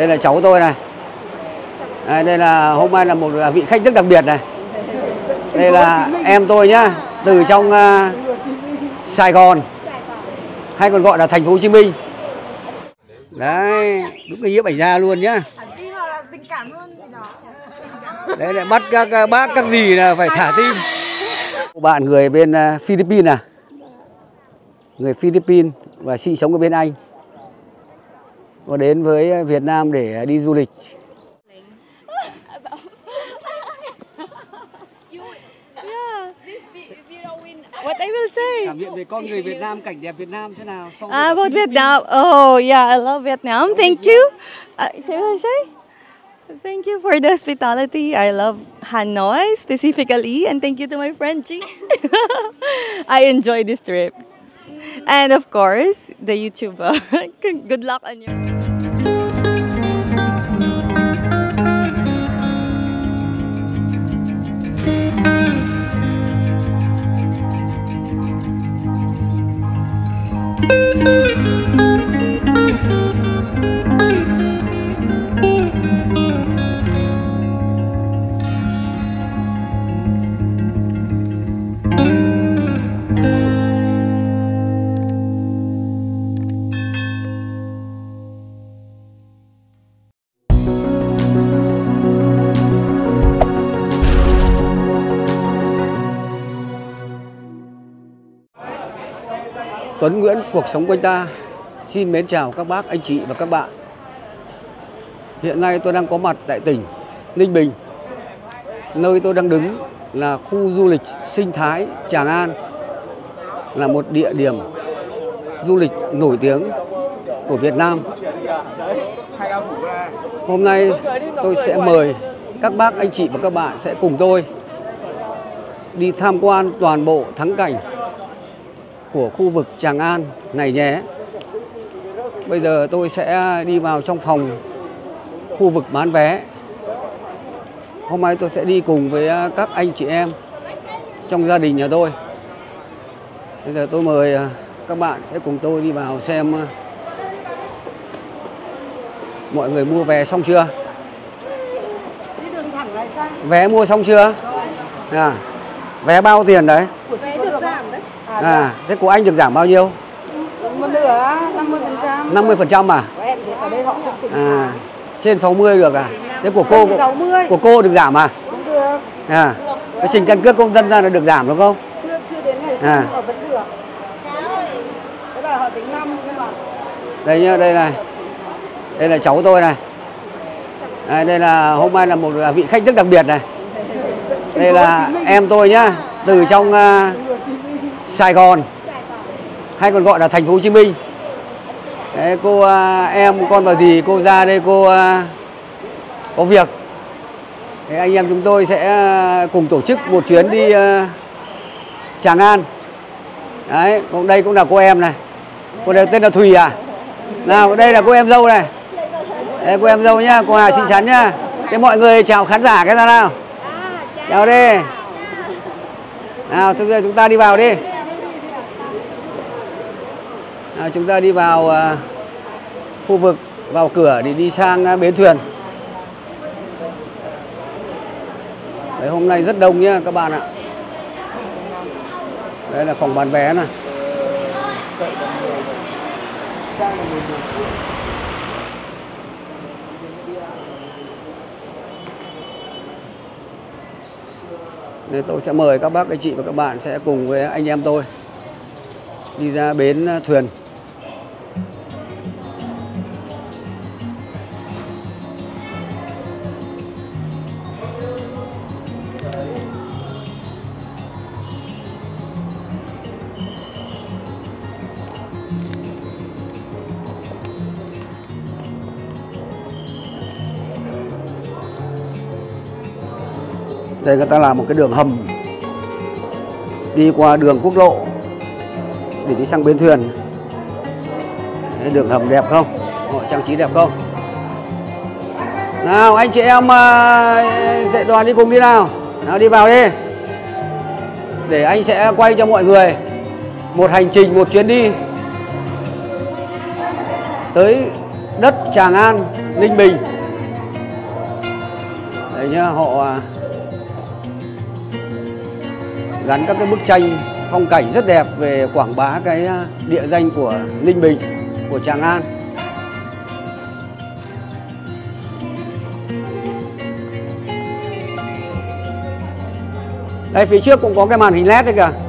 Đây là cháu tôi này. Đây là hôm nay là một vị khách rất đặc biệt này. Đây là em tôi nhá, từ trong Sài Gòn, hay còn gọi là thành phố Hồ Chí Minh. Đấy, đúng cái nhiếp ảnh gia luôn nhá. Đấy lại bắt các bác các gì là phải thả tim. Bạn người bên Philippines à? Người Philippines và sinh sống ở bên Anh. Có đến với Việt Nam để đi du lịch. What I will say? Cảm nhận về con người Việt Nam, cảnh đẹp Việt Nam thế nào? About Vietnam. Oh yeah, I love Vietnam. Thank you. Shall I say? Thank you for the hospitality. I love Hanoi specifically, and thank you to my friend G. I enjoyed this trip. And of course, the YouTuber. Good luck on your... Tuấn Nguyễn, cuộc sống quanh ta. Xin mến chào các bác, anh chị và các bạn. Hiện nay tôi đang có mặt tại tỉnh Ninh Bình. Nơi tôi đang đứng là khu du lịch sinh thái Tràng An, là một địa điểm du lịch nổi tiếng của Việt Nam. Hôm nay tôi sẽ mời các bác, anh chị và các bạn sẽ cùng tôi đi tham quan toàn bộ thắng cảnh của khu vực Tràng An này nhé. Bây giờ tôi sẽ đi vào trong phòng khu vực bán vé. Hôm nay tôi sẽ đi cùng với các anh chị em trong gia đình nhà tôi. Bây giờ tôi mời các bạn sẽ cùng tôi đi vào xem mọi người mua vé xong chưa. Vé mua xong chưa? Vé bao tiền đấy? Vé được giảm đấy. Thế của anh được giảm bao nhiêu? Một nửa, 50%. 50% à? Của em thì ở đây họ không tính. Trên 60 được à? Thế của cô 60. Của cô được giảm à? Cũng được. Cái trình căn cước công dân ra là được giảm đúng không? Chưa đến ngày sinh họ vẫn được. Thế là họ tính 5 nhưng mà... Đây nhá, đây này. Đây là cháu tôi này. Đây là hôm nay là một vị khách rất đặc biệt này. Đây là em tôi nhá, từ trong Sài Gòn, hay còn gọi là thành phố Hồ Chí Minh. Đấy, cô em con vào gì cô ra đây cô có việc. Thế anh em chúng tôi sẽ cùng tổ chức một chuyến đi Tràng An. Đấy, đây cũng là cô em này. Cô này tên là Thùy à? Nào, đây là cô em dâu này. Đây cô em dâu nhá, cô Hà xinh xắn nhá. Thế mọi người chào khán giả cái ra nào. Chào đi. Nào, bây giờ chúng ta đi vào đi. Nào, chúng ta đi vào khu vực, vào cửa để đi sang bến thuyền. Đấy, hôm nay rất đông nhá các bạn ạ. Đây là phòng bán vé này. Nên tôi sẽ mời các bác, anh chị và các bạn sẽ cùng với anh em tôi đi ra bến thuyền. Đây người ta làm một cái đường hầm đi qua đường quốc lộ để đi sang bến thuyền. Đấy, đường hầm đẹp không? Họ trang trí đẹp không? Nào anh chị em dạy đoàn đi cùng đi nào. Nào đi vào đi. Để anh sẽ quay cho mọi người một hành trình, một chuyến đi tới đất Tràng An, Ninh Bình. Đấy nhá, họ gắn các cái bức tranh phong cảnh rất đẹp về quảng bá cái địa danh của Ninh Bình, của Tràng An. Đây phía trước cũng có cái màn hình LED đấy kìa.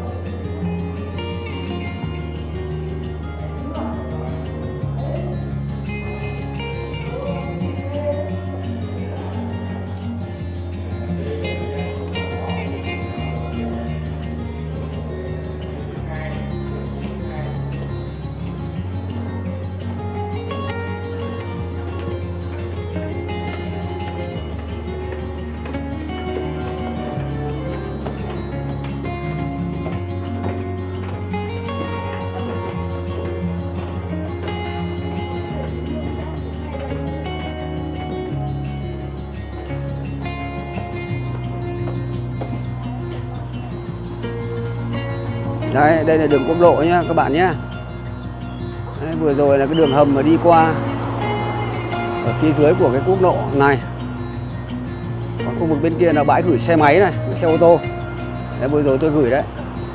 Đấy, đây là đường quốc lộ nhá các bạn nhé. Đấy, vừa rồi là cái đường hầm mà đi qua ở phía dưới của cái quốc lộ này. Còn khu vực bên kia là bãi gửi xe máy này, gửi xe ô tô. Đấy, vừa rồi tôi gửi đấy.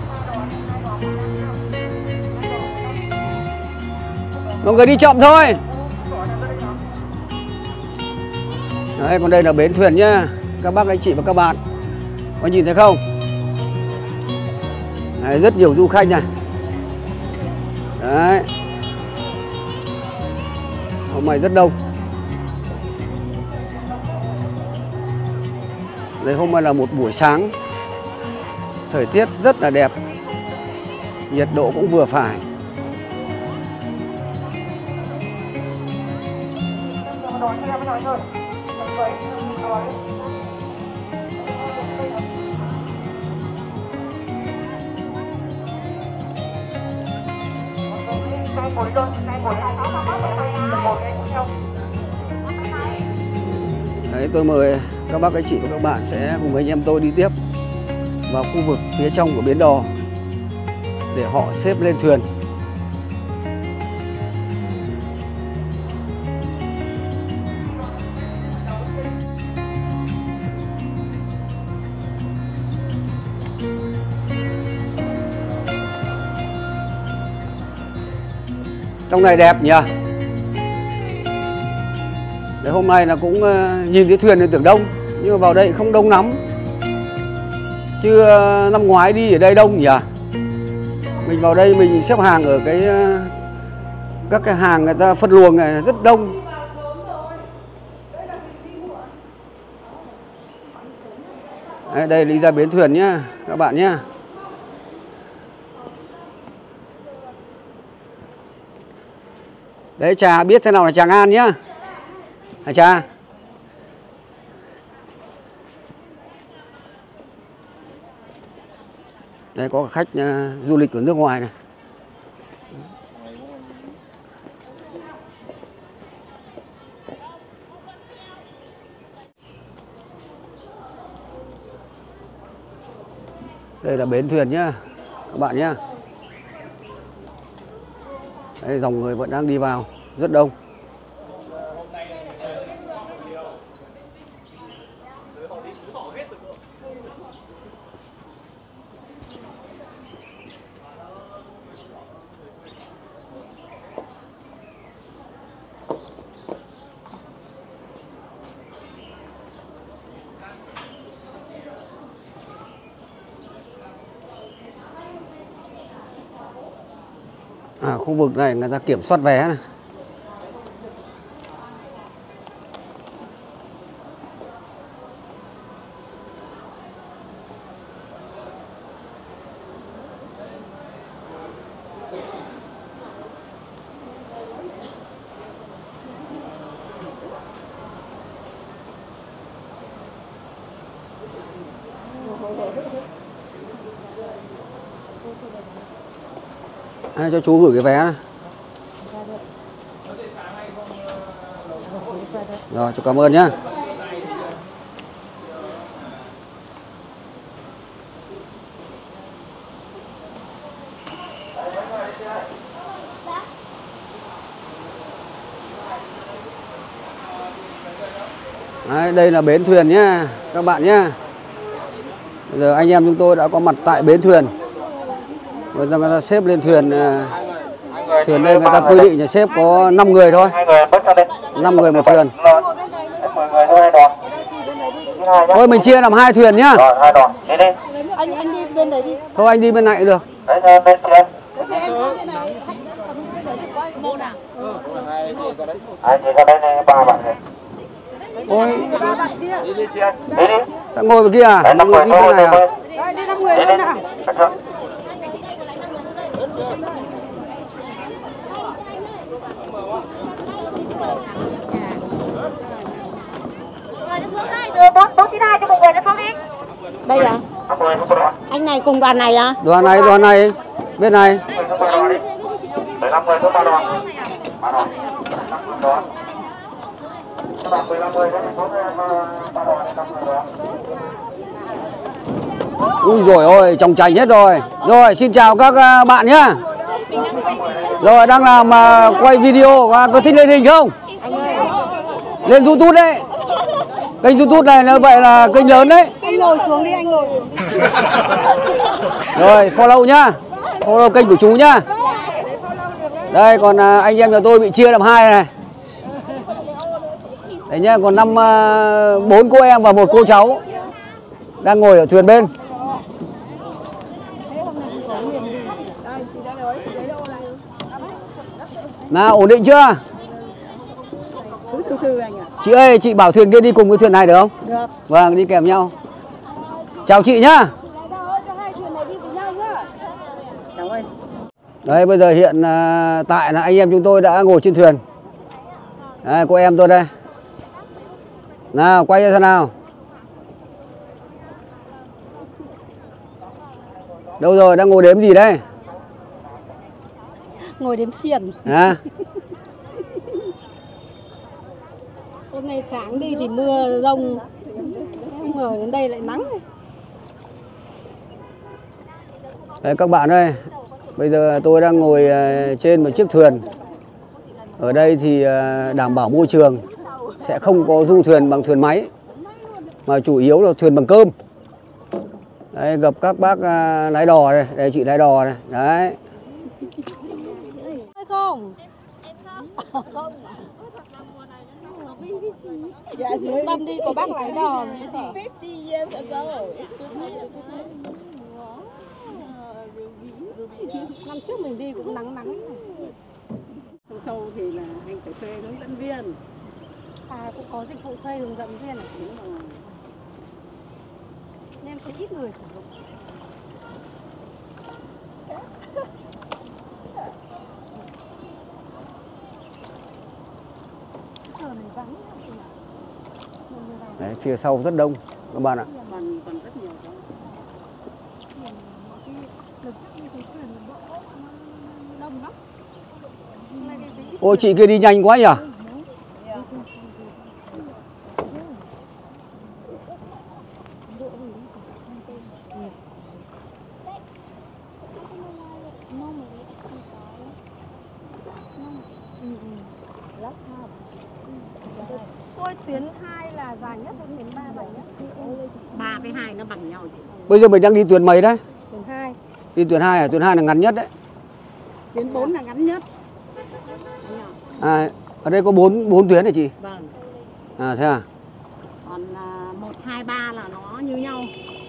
Mọi người đi chậm thôi. Đấy, còn đây là bến thuyền nhá các bác anh chị và các bạn. Có nhìn thấy không? Đấy, rất nhiều du khách này. Đấy, hôm nay rất đông. Đấy, hôm nay là một buổi sáng, thời tiết rất là đẹp, nhiệt độ cũng vừa phải. Đấy, tôi mời các bác, các chị và các bạn sẽ cùng anh em tôi đi tiếp vào khu vực phía trong của bến đò để họ xếp lên thuyền. Trong này đẹp nhỉ. Đấy, hôm nay là cũng nhìn thấy thuyền thì tưởng đông, nhưng mà vào đây không đông lắm. Chứ năm ngoái đi ở đây đông nhỉ. Mình vào đây mình xếp hàng ở các cái hàng người ta phân luồng này rất đông. Đấy, đây đi ra bến thuyền nhá các bạn nhá. Đấy, Trà biết thế nào là Tràng An nhá. Hả Trà? Đây có khách du lịch của nước ngoài này. Đây là bến thuyền nhá các bạn nhá. Đây, dòng người vẫn đang đi vào rất đông. Khu vực này người ta kiểm soát vé này. Cho chú gửi cái vé này. Rồi, chú cảm ơn nhá. Đấy, đây là bến thuyền nhá các bạn nhá. Bây giờ anh em chúng tôi đã có mặt tại bến thuyền. Bây giờ người ta xếp lên thuyền. Thuyền đây người ta quy định là xếp có 5 người thôi. 5 người một thuyền. Thôi mình chia làm 2 thuyền nhá. Anh đi bên đấy đi. Thôi anh đi bên này cũng được. Ôi, sao ngồi vào kia à? Đi bên này à? Đi 5 người luôn nào. Đây à? Anh này cùng đoàn này à? Đoàn này, bên này. Ui rồi ôi, tròng trành hết rồi. Rồi, xin chào các bạn nhá. Rồi, đang làm quay video, có thích lên hình không? Lên YouTube đấy. Kênh YouTube này là vậy là kênh lớn đấy. Anh ngồi xuống đi, anh ngồi xuống. Rồi, follow nhá. Follow kênh của chú nhá. Đây, còn anh em nhà tôi bị chia làm 2 này. Đấy nhá, còn 4 cô em và 1 cô cháu đang ngồi ở thuyền bên. Nào, ổn định chưa? Từ anh ạ. Chị ơi, chị bảo thuyền kia đi cùng với thuyền này được không? Được. Vâng, đi kèm nhau. Chào chị nhá. Chào ơi. Đấy, bây giờ hiện tại là anh em chúng tôi đã ngồi trên thuyền. Đây, cô em tôi đây. Nào, quay ra xem nào. Đâu rồi, đang ngồi đếm gì đây? Ngồi đếm xiển. À? Hôm nay sáng đi thì mưa rông, không ngờ đến đây lại nắng. Đấy, các bạn ơi, bây giờ tôi đang ngồi trên một chiếc thuyền. Ở đây thì đảm bảo môi trường, sẽ không có du thuyền bằng thuyền máy, mà chủ yếu là thuyền bằng cơm. Đấy, gặp các bác lái đò đây, đây chị lái đò này, đấy. Không? Không. Dạ dưới tâm đi có bác lái đò. 50 years ago. Năm trước mình đi cũng nắng nắng. Sâu thì là anh phải thuê hướng dẫn viên. À cũng có dịch vụ thuê hướng dẫn viên. Đúng rồi. Nên có ít người sử dụng. Đấy, phía sau rất đông các bạn ạ. Còn rất nhiều đó. Ôi chị kia đi nhanh quá nhỉ? Thôi tuyến 2 là dài nhất, tuyến 3 dài nhất. 3 với 2 nó bằng nhau chị. Bây giờ mình đang đi thuyền mấy đấy? Tuyến 2. Đi thuyền 2 à? Thuyền 2 là ngắn nhất đấy. Tuyến 4 là ngắn nhất. À, ở đây có 4 tuyến hả chị? Vâng. À thế à? Còn 1, 2, 3 là nó như nhau.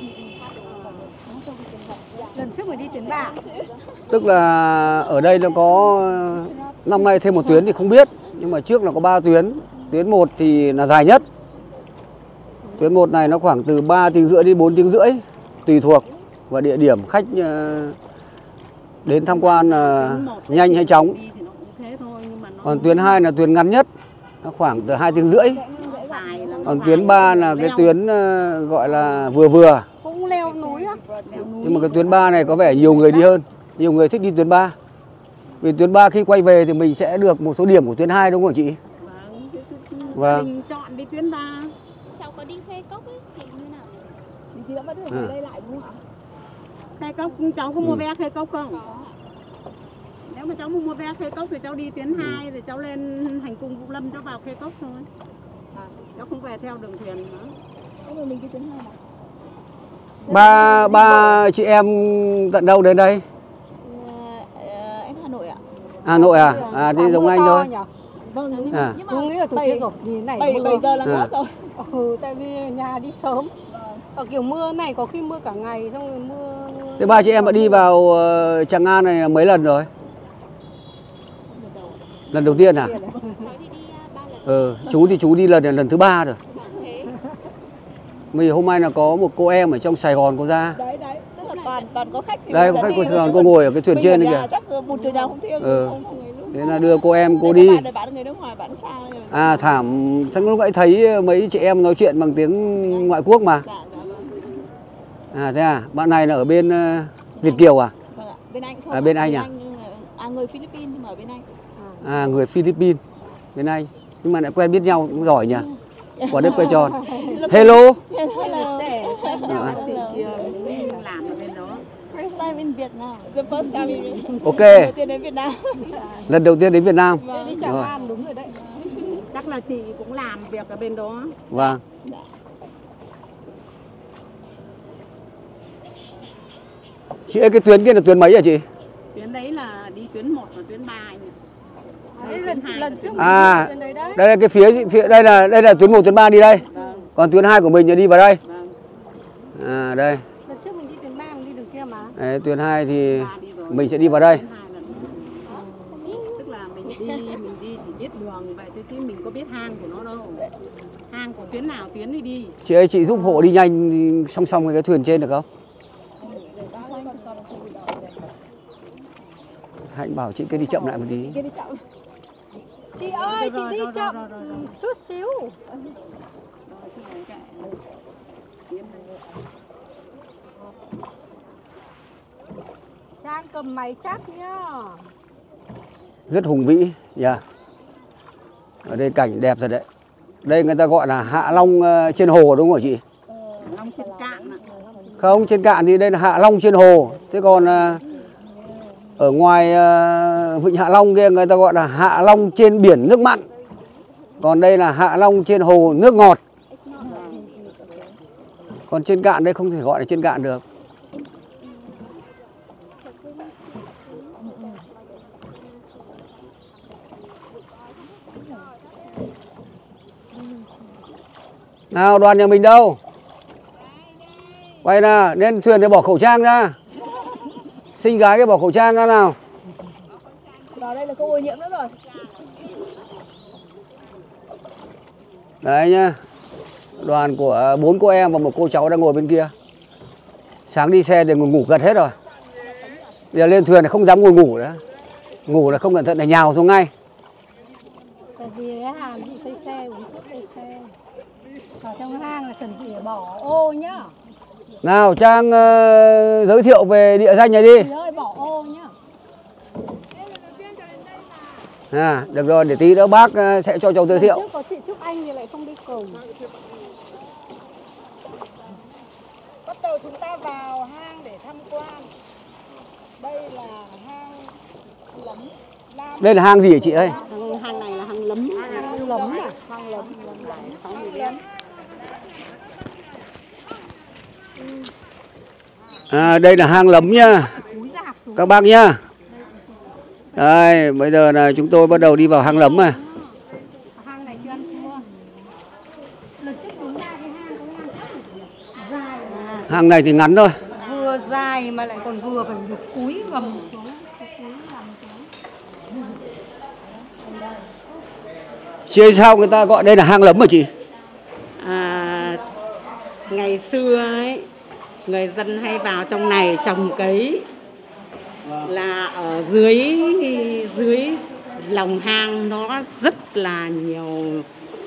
Lần trước mình đi tuyến 3. Tức là ở đây nó có năm nay thêm một tuyến thì không biết, nhưng mà trước là có 3 tuyến. Tuyến 1 thì là dài nhất. Tuyến 1 này nó khoảng từ 3 tiếng rưỡi đến 4 tiếng rưỡi tùy thuộc vào địa điểm khách đến tham quan nhanh hay chóng. Đi thì nó cũng thế thôi, nhưng mà nó Còn tuyến 2 là tuyến ngắn nhất, nó khoảng từ 2 tiếng rưỡi. dài là Còn tuyến 3 là cái tuyến gọi là vừa vừa. Cũng leo núi á. Nhưng mà cái tuyến 3 này có vẻ nhiều người đi hơn. Nhiều người thích đi tuyến 3. Vì tuyến 3 khi quay về thì mình sẽ được một số điểm của tuyến 2 đúng không chị? Vâng. Mình chọn đi tuyến 3. Cháu có đi Khê Cốc ấy thì như nào? Thì đã bắt được ở đây lại đúng không ạ? Khê Cốc cháu có mua vé Khê Cốc không? Nếu mà cháu mua vé Khê Cốc thì cháu đi tuyến 2 rồi cháu lên hành cung Vũ Lâm cháu vào Khê Cốc thôi. Cháu không về theo đường thuyền nữa. Mình đi tuyến 2 Ba chị em tận đâu đến đây? em Hà Nội ạ. Hà Nội à? À thì giống anh thôi. Vâng, À. nhưng mà nghĩ là tôi chết rồi, nhìn này 7 giờ là ngót rồi. Tại vì nhà đi sớm. Ở kiểu mưa này có khi mưa cả ngày, xong rồi mưa. Thế ba chị em đã đi vào Tràng An này mấy lần rồi? Lần đầu tiên à? Cháu thì đi 3 lần. Chú thì chú đi lần thứ 3 rồi. Thế. Vì hôm nay là có một cô em ở trong Sài Gòn cô ra. Đấy, tức là toàn có khách thì Đây có khách cô Sài Gòn cô ngồi ở cái thuyền trên này kìa. Chắc một chỗ nhà không thiêng. Thế là đưa cô em cô đi. Bạn người nước ngoài, bạn sang. À thảm, thằng lúc nãy thấy mấy chị em nói chuyện bằng tiếng ngoại quốc mà. À thế à, bạn này là ở bên Việt Kiều à? Vâng ạ, bên Anh không? À bên Anh à? Người Philippines nhưng mà ở bên Anh. À người Philippines, bên Anh. Nhưng mà lại quen biết nhau cũng giỏi nhỉ. Quả đất quay tròn. Hello. Hello. Làm ở bên đó. First time in Vietnam. The first time in Vietnam. Ok. Lần đầu tiên đến Việt Nam. Lần đầu tiên đến Việt Nam. Đi Tràng An đúng rồi đấy. Chắc là chị cũng làm việc ở bên đó. Vâng. Chị ơi cái tuyến kia là tuyến mấy hả chị? Tuyến đấy là đi tuyến 1 và tuyến 3 anh ạ. Đấy, lần trước À, mình đi đấy. đây là cái phía đây là tuyến 1 tuyến 3 đi đây. Vâng. Còn tuyến 2 của mình là đi vào đây. Vâng. À đây. Lần trước mình đi tuyến 3 mình đi đường kia mà. Đấy, tuyến 2 thì Ba đi rồi. mình sẽ đi vào đây. Tuyến 2 lần. Tức là mình đi chỉ biết đường vậy thôi chứ mình có biết hang của nó đâu. Hang của tuyến nào tuyến đi đi. Chị ơi chị giúp hộ đi nhanh song song với cái thuyền trên được không? Hạnh bảo chị cứ đi chậm lại một tí. Chị ơi, chị đi chậm chút xíu. Trang cầm máy chắc nhá. Rất hùng vĩ nha. Ở đây cảnh đẹp rồi đấy. Đây người ta gọi là Hạ Long trên hồ đúng không hả chị? Long trên cạn ạ. Không, trên cạn thì đây là Hạ Long trên hồ. Thế còn ở ngoài Vịnh Hạ Long kia người ta gọi là Hạ Long trên biển nước mặn. Còn đây là Hạ Long trên hồ nước ngọt. Còn trên cạn đây không thể gọi là trên cạn được. Nào đoàn nhà mình đâu? Quay nào, lên thuyền để bỏ khẩu trang ra. Xinh gái cái bỏ khẩu trang ra nào. Vào đây là có ô nhiễm nữa rồi. Đấy nhá. Đoàn của 4 cô em và một cô cháu đang ngồi bên kia. Sáng đi xe để ngủ gật hết rồi. Bây giờ lên thuyền là không dám ngồi ngủ nữa. Ngủ là không cẩn thận là nhào xuống ngay. Tại vì cái hàm bị xây xe, uống thuốc xây xe. Ở trong hang là cần phải bỏ ô nhá. Nào Trang giới thiệu về địa danh này đi. Chị ơi bỏ ô nhá. À, được rồi, để tí nữa bác sẽ cho cháu giới thiệu. Trước có chị Trúc Anh thì lại không đi cùng. Bắt đầu chúng ta vào hang để tham quan. Đây là hang lấm. Đây là hang gì hả chị ơi? Hang này là hang lấm. Hang lấm à? Hang lấm. À, đây là hang lấm nhá. Các bác nhá. Đây, bây giờ là chúng tôi bắt đầu đi vào hang lấm này. Hang này chưa ăn cua. Lần trước chúng ta cái hang có hang dài mà. Hang này thì ngắn thôi. Vừa dài mà lại còn vừa phải được cúi gầm xuống. Chị ơi, sao người ta gọi đây là hang lấm hả chị? Ngày xưa ấy, người dân hay vào trong này trồng cấy. Là ở dưới lòng hang nó rất là nhiều,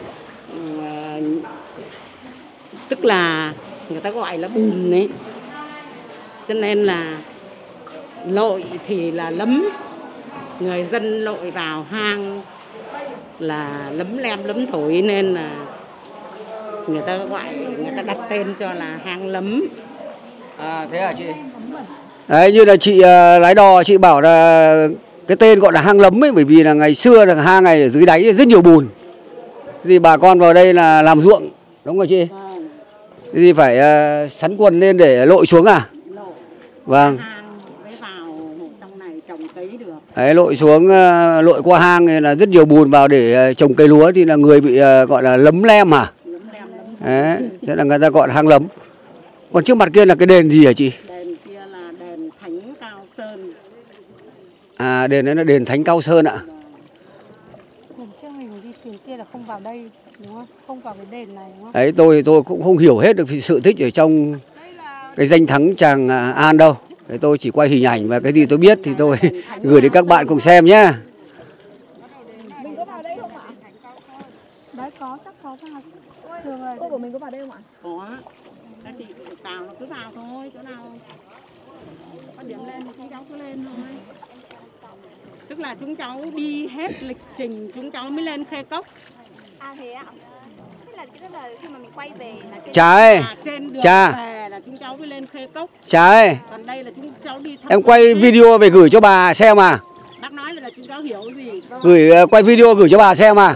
tức là người ta gọi là bùn ấy, cho nên là lội thì là lấm, người dân lội vào hang là lấm lem lấm thổi, nên là người ta đặt tên cho là hang lấm. À thế hả chị? Đấy, như là chị lái đò chị bảo là cái tên gọi là hang lấm ấy, bởi vì là ngày xưa là hang này ở dưới đáy rất nhiều bùn. Thì bà con vào đây là làm ruộng, đúng rồi chị? Vâng. Thì phải sắn quần lên để lội xuống à? Lội. Vâng. Hang mới vào trong này trồng cấy được. Đấy, lội xuống, lội qua hang thì là rất nhiều bùn vào để trồng cây lúa thì là người bị gọi là lấm lem à? Lấm lem lấm. Đấy, thế là người ta gọi là hang lấm. Còn trước mặt kia là cái đền gì hả chị? Đền kia là đền Thánh Cao Sơn. À, đền đấy là đền Thánh Cao Sơn ạ. Lần trước mình đi tiền kia là không vào đây đúng không? Không vào cái đền này đúng không? Đấy, tôi cũng không hiểu hết được sự tích ở trong cái danh thắng Tràng An đâu. Đấy, tôi chỉ quay hình ảnh và cái gì tôi biết thì tôi gửi đến các bạn cùng xem nhé. Mình có vào đây không ạ? Đấy có, chắc có vào. Thường là Cô của mình có vào đây không ạ? Có. Các chị vào nó cứ vào thôi, chỗ nào có điểm lên thì chúng cháu cứ lên thôi. Tức là chúng cháu đi hết lịch trình chúng cháu mới lên Khê Cốc. À thế ạ? Thế là cái đó là khi mà mình quay về là trên Cha ơi, Trên đường cha, về là chúng cháu mới lên Khê Cốc. cha ơi, Còn đây là chúng cháu đi thăm em quay video về gửi cho bà xem à? Bác nói là chúng cháu hiểu gì. Quay video gửi cho bà xem à?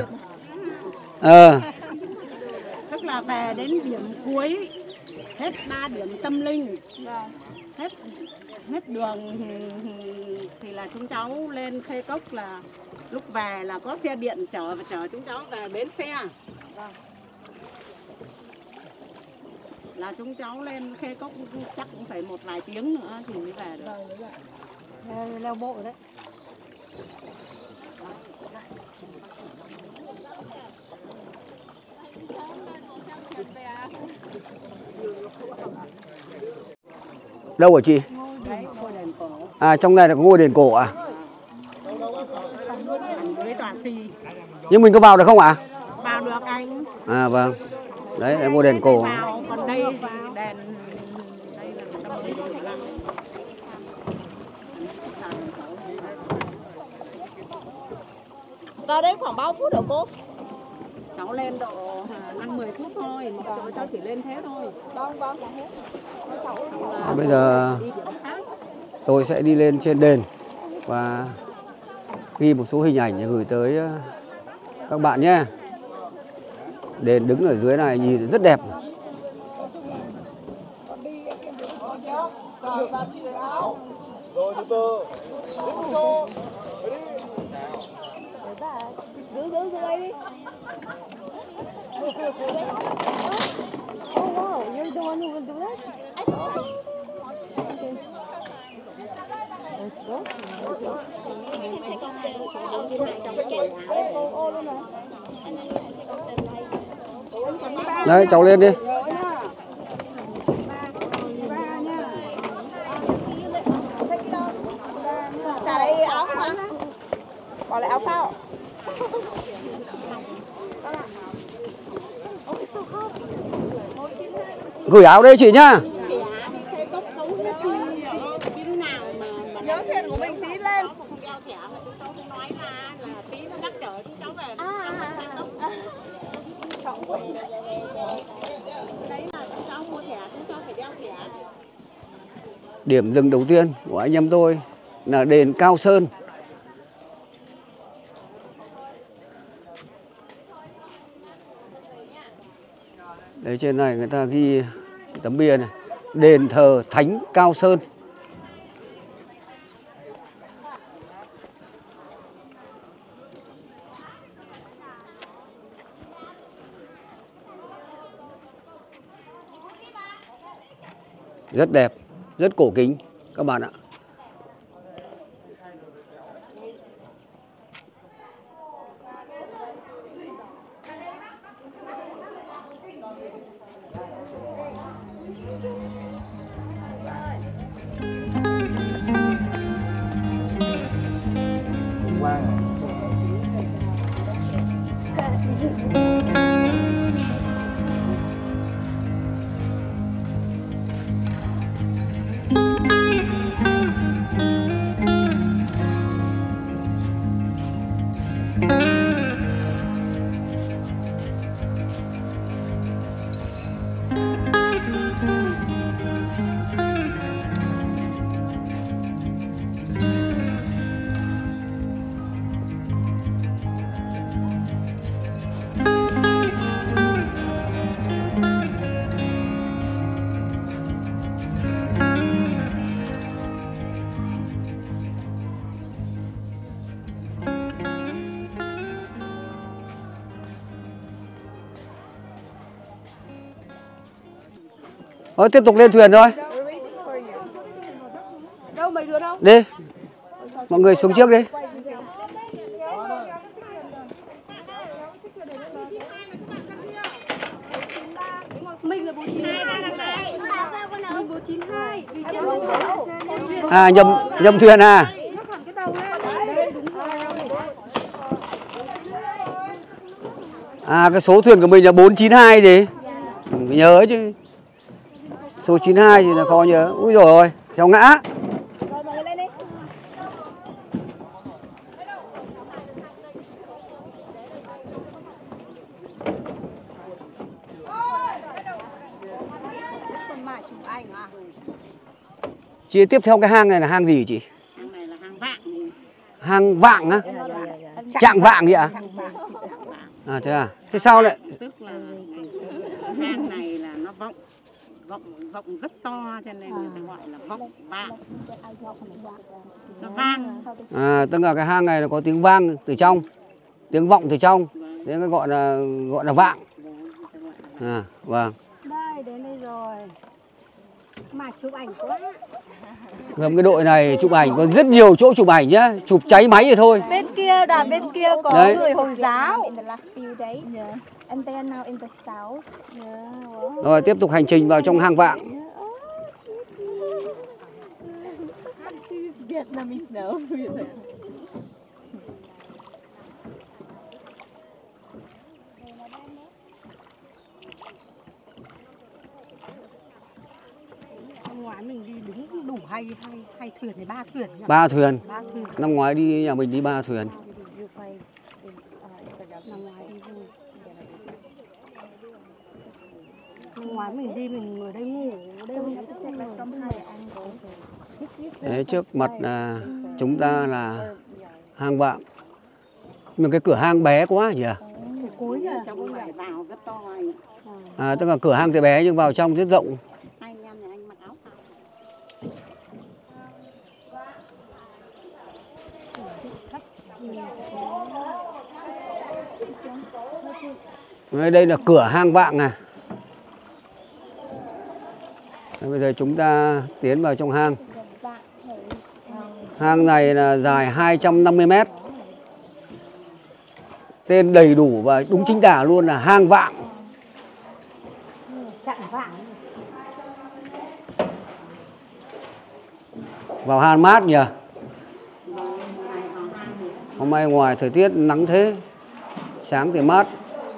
Tức là về đến điểm cuối, hết 3 điểm tâm linh, hết đường thì là chúng cháu lên Khê Cốc, là lúc về là có xe điện chở chúng cháu về bến xe. Là chúng cháu lên Khê Cốc chắc cũng phải một vài tiếng nữa thì mới về được. leo bộ đấy. Đâu hả chị? Đấy, ngôi đền cổ. À, trong này là có ngôi đền cổ à? Với toàn phi. Nhưng mình có vào được không ạ? Vào được anh. À vâng. Đấy là ngôi đền cổ. Vào, còn đây thì đền đây là người ta mới đi vào. Vào đây khoảng bao phút hả cô? Cháu lên độ 5-10 phút thôi, một chỗ cháu chỉ lên thế thôi. Vâng, vâng. Bây giờ Đi điểm khác. tôi sẽ đi lên trên đền và ghi một số hình ảnh để gửi tới các bạn nhé. Đền đứng ở dưới này nhìn rất đẹp. Rồi từ từ. Giữ đây đi. Oh wow, you're the one who will do that? Đấy, cháu lên đi. Trả lại áo không ạ? Bỏ lại áo phao. Gửi áo đây chị nhá. Nhớ thuyền của mình tí lên. Điểm dừng đầu tiên của anh em tôi là đền Cao Sơn. Đấy, trên này người ta ghi tấm bia này, đền thờ Thánh Cao Sơn. Rất đẹp, rất cổ kính các bạn ạ. Thôi tiếp tục lên thuyền thôi. Đâu mấy đứa đâu? Đi. Mọi người xuống trước đi. Mình là 492 này. Mình 492. À nhầm thuyền à? À cái số thuyền của mình là 492 gì? Phải nhớ chứ. Số 92 thì là khó nhớ. Úi dồi ôi, theo ngã. Chị tiếp theo cái hang này là hang gì chị? Hang này là hang Vạng. Hang Vạng á? Trạng Vạng gì ạ? À thế à? Thế sao lại? Tức là hang này là nó vọng rất to cho nên người ta gọi là vọng vạng. Nó vang. À tức là cái hang này là có tiếng vang từ trong, tiếng vọng từ trong, nên cái gọi là vạng. À vâng. Đây, đến đây rồi. Mà chụp ảnh quá. Cái đội này chụp ảnh có rất nhiều chỗ chụp ảnh nhá, chụp cháy máy thì thôi. Bên kia, đoàn bên kia có đấy. người Hồi giáo. In the last few days. And they are now in the south. Rồi tiếp tục hành trình vào trong hang Vạng. Vietnamese no. Năm ngoái mình đi đúng đủ hai thuyền hay 3 thuyền nhỉ? 3 thuyền. 3 thuyền. Năm ngoái đi nhà mình đi 3 thuyền. Năm ngoái đi vui. Năm ngoái mình đi mình ở đây ngủ, đây Đấy, trước mặt là chúng ta là hang Vạng. Nhưng cái cửa hang bé quá nhỉ? cuối nhỉ? Trong này vào rất to anh. À tức là cửa hang thì bé nhưng vào trong rất rộng. Anh em nhà anh mặc áo phao. Đây là cửa hang Vạng à. Bây giờ chúng ta tiến vào trong hang. Hang này là dài 250 mét. Tên đầy đủ và đúng chính tả luôn là hang Vạng. Chặn Vạng. Vào hang mát nhỉ? Hôm nay ngoài thời tiết nắng thế, sáng thì mát.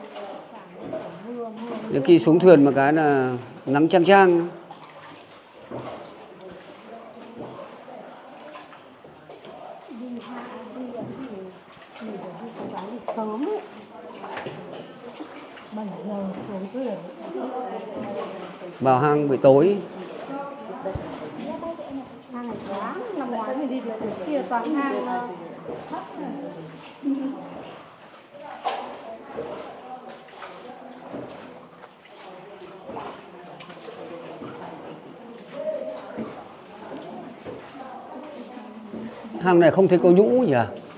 Đến khi xuống thuyền một cái là nắng chang chang. Sớm ấy. 7 giờ xuống thuyền. Vào hang buổi tối. Hang này sáng, năm ngoái mình đi từ kia toàn hang thấp này. Hang này không thấy có nhũ nhỉ?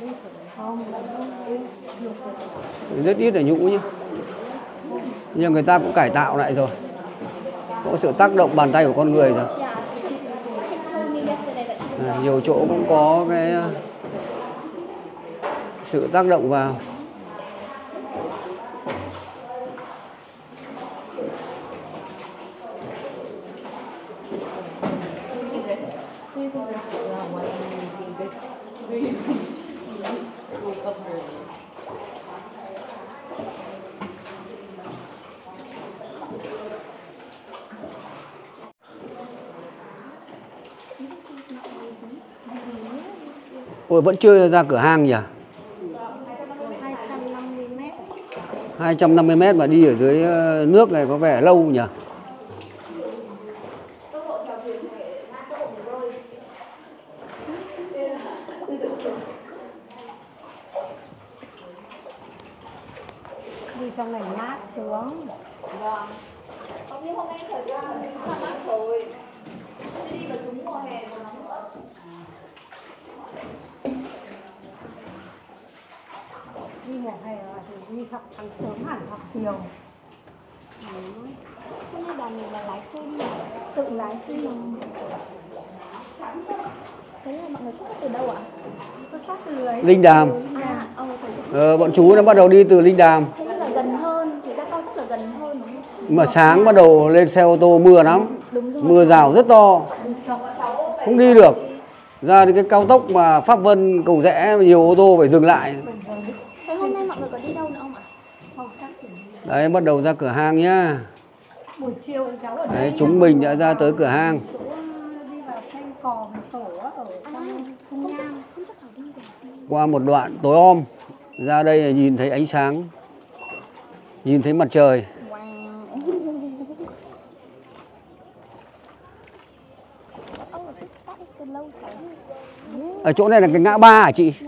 Rất ít là nhũ nhá. Nhưng người ta cũng cải tạo lại rồi. Có sự tác động bàn tay của con người rồi. Nhiều chỗ cũng có cái sự tác động vào. Ôi vẫn chưa ra cửa hang nhỉ? 250 mét mà đi ở dưới nước này có vẻ lâu nhỉ? Đi trong này mát xuống. Không như hôm nay thời gian là mát rồi. Sẽ đi vào trúng mùa hè mà nóng nữa. Đi mùa hè thì đi học sáng sớm hẳn học chiều. Hôm như đoàn mình là lái xe đi, tự lái xe mà. Thế là mọi người xuất phát từ đâu ạ? Xuất phát từ Linh Đàm. Bọn chú nó bắt đầu đi từ Linh Đàm. Thế là gần hơn, thì ra cao tốc là gần hơn đúng không? Mà sáng bắt đầu lên xe ô tô mưa lắm. Mưa rào rất to. Không đi được. Ra đến cái cao tốc mà Pháp Vân Cầu Rẽ nhiều ô tô phải dừng lại. Thế hôm nay mọi người có đi đâu nữa không ạ? Đấy, bắt đầu ra cửa hàng nhá. Buổi chiều cháu ở Đấy, chúng mình đã ra tới cửa hàng. đi vào thanh cò tổ ở trong Thung Nhang. Qua một đoạn tối om, ra đây là nhìn thấy ánh sáng, nhìn thấy mặt trời. Ở chỗ này là cái ngã ba hả chị?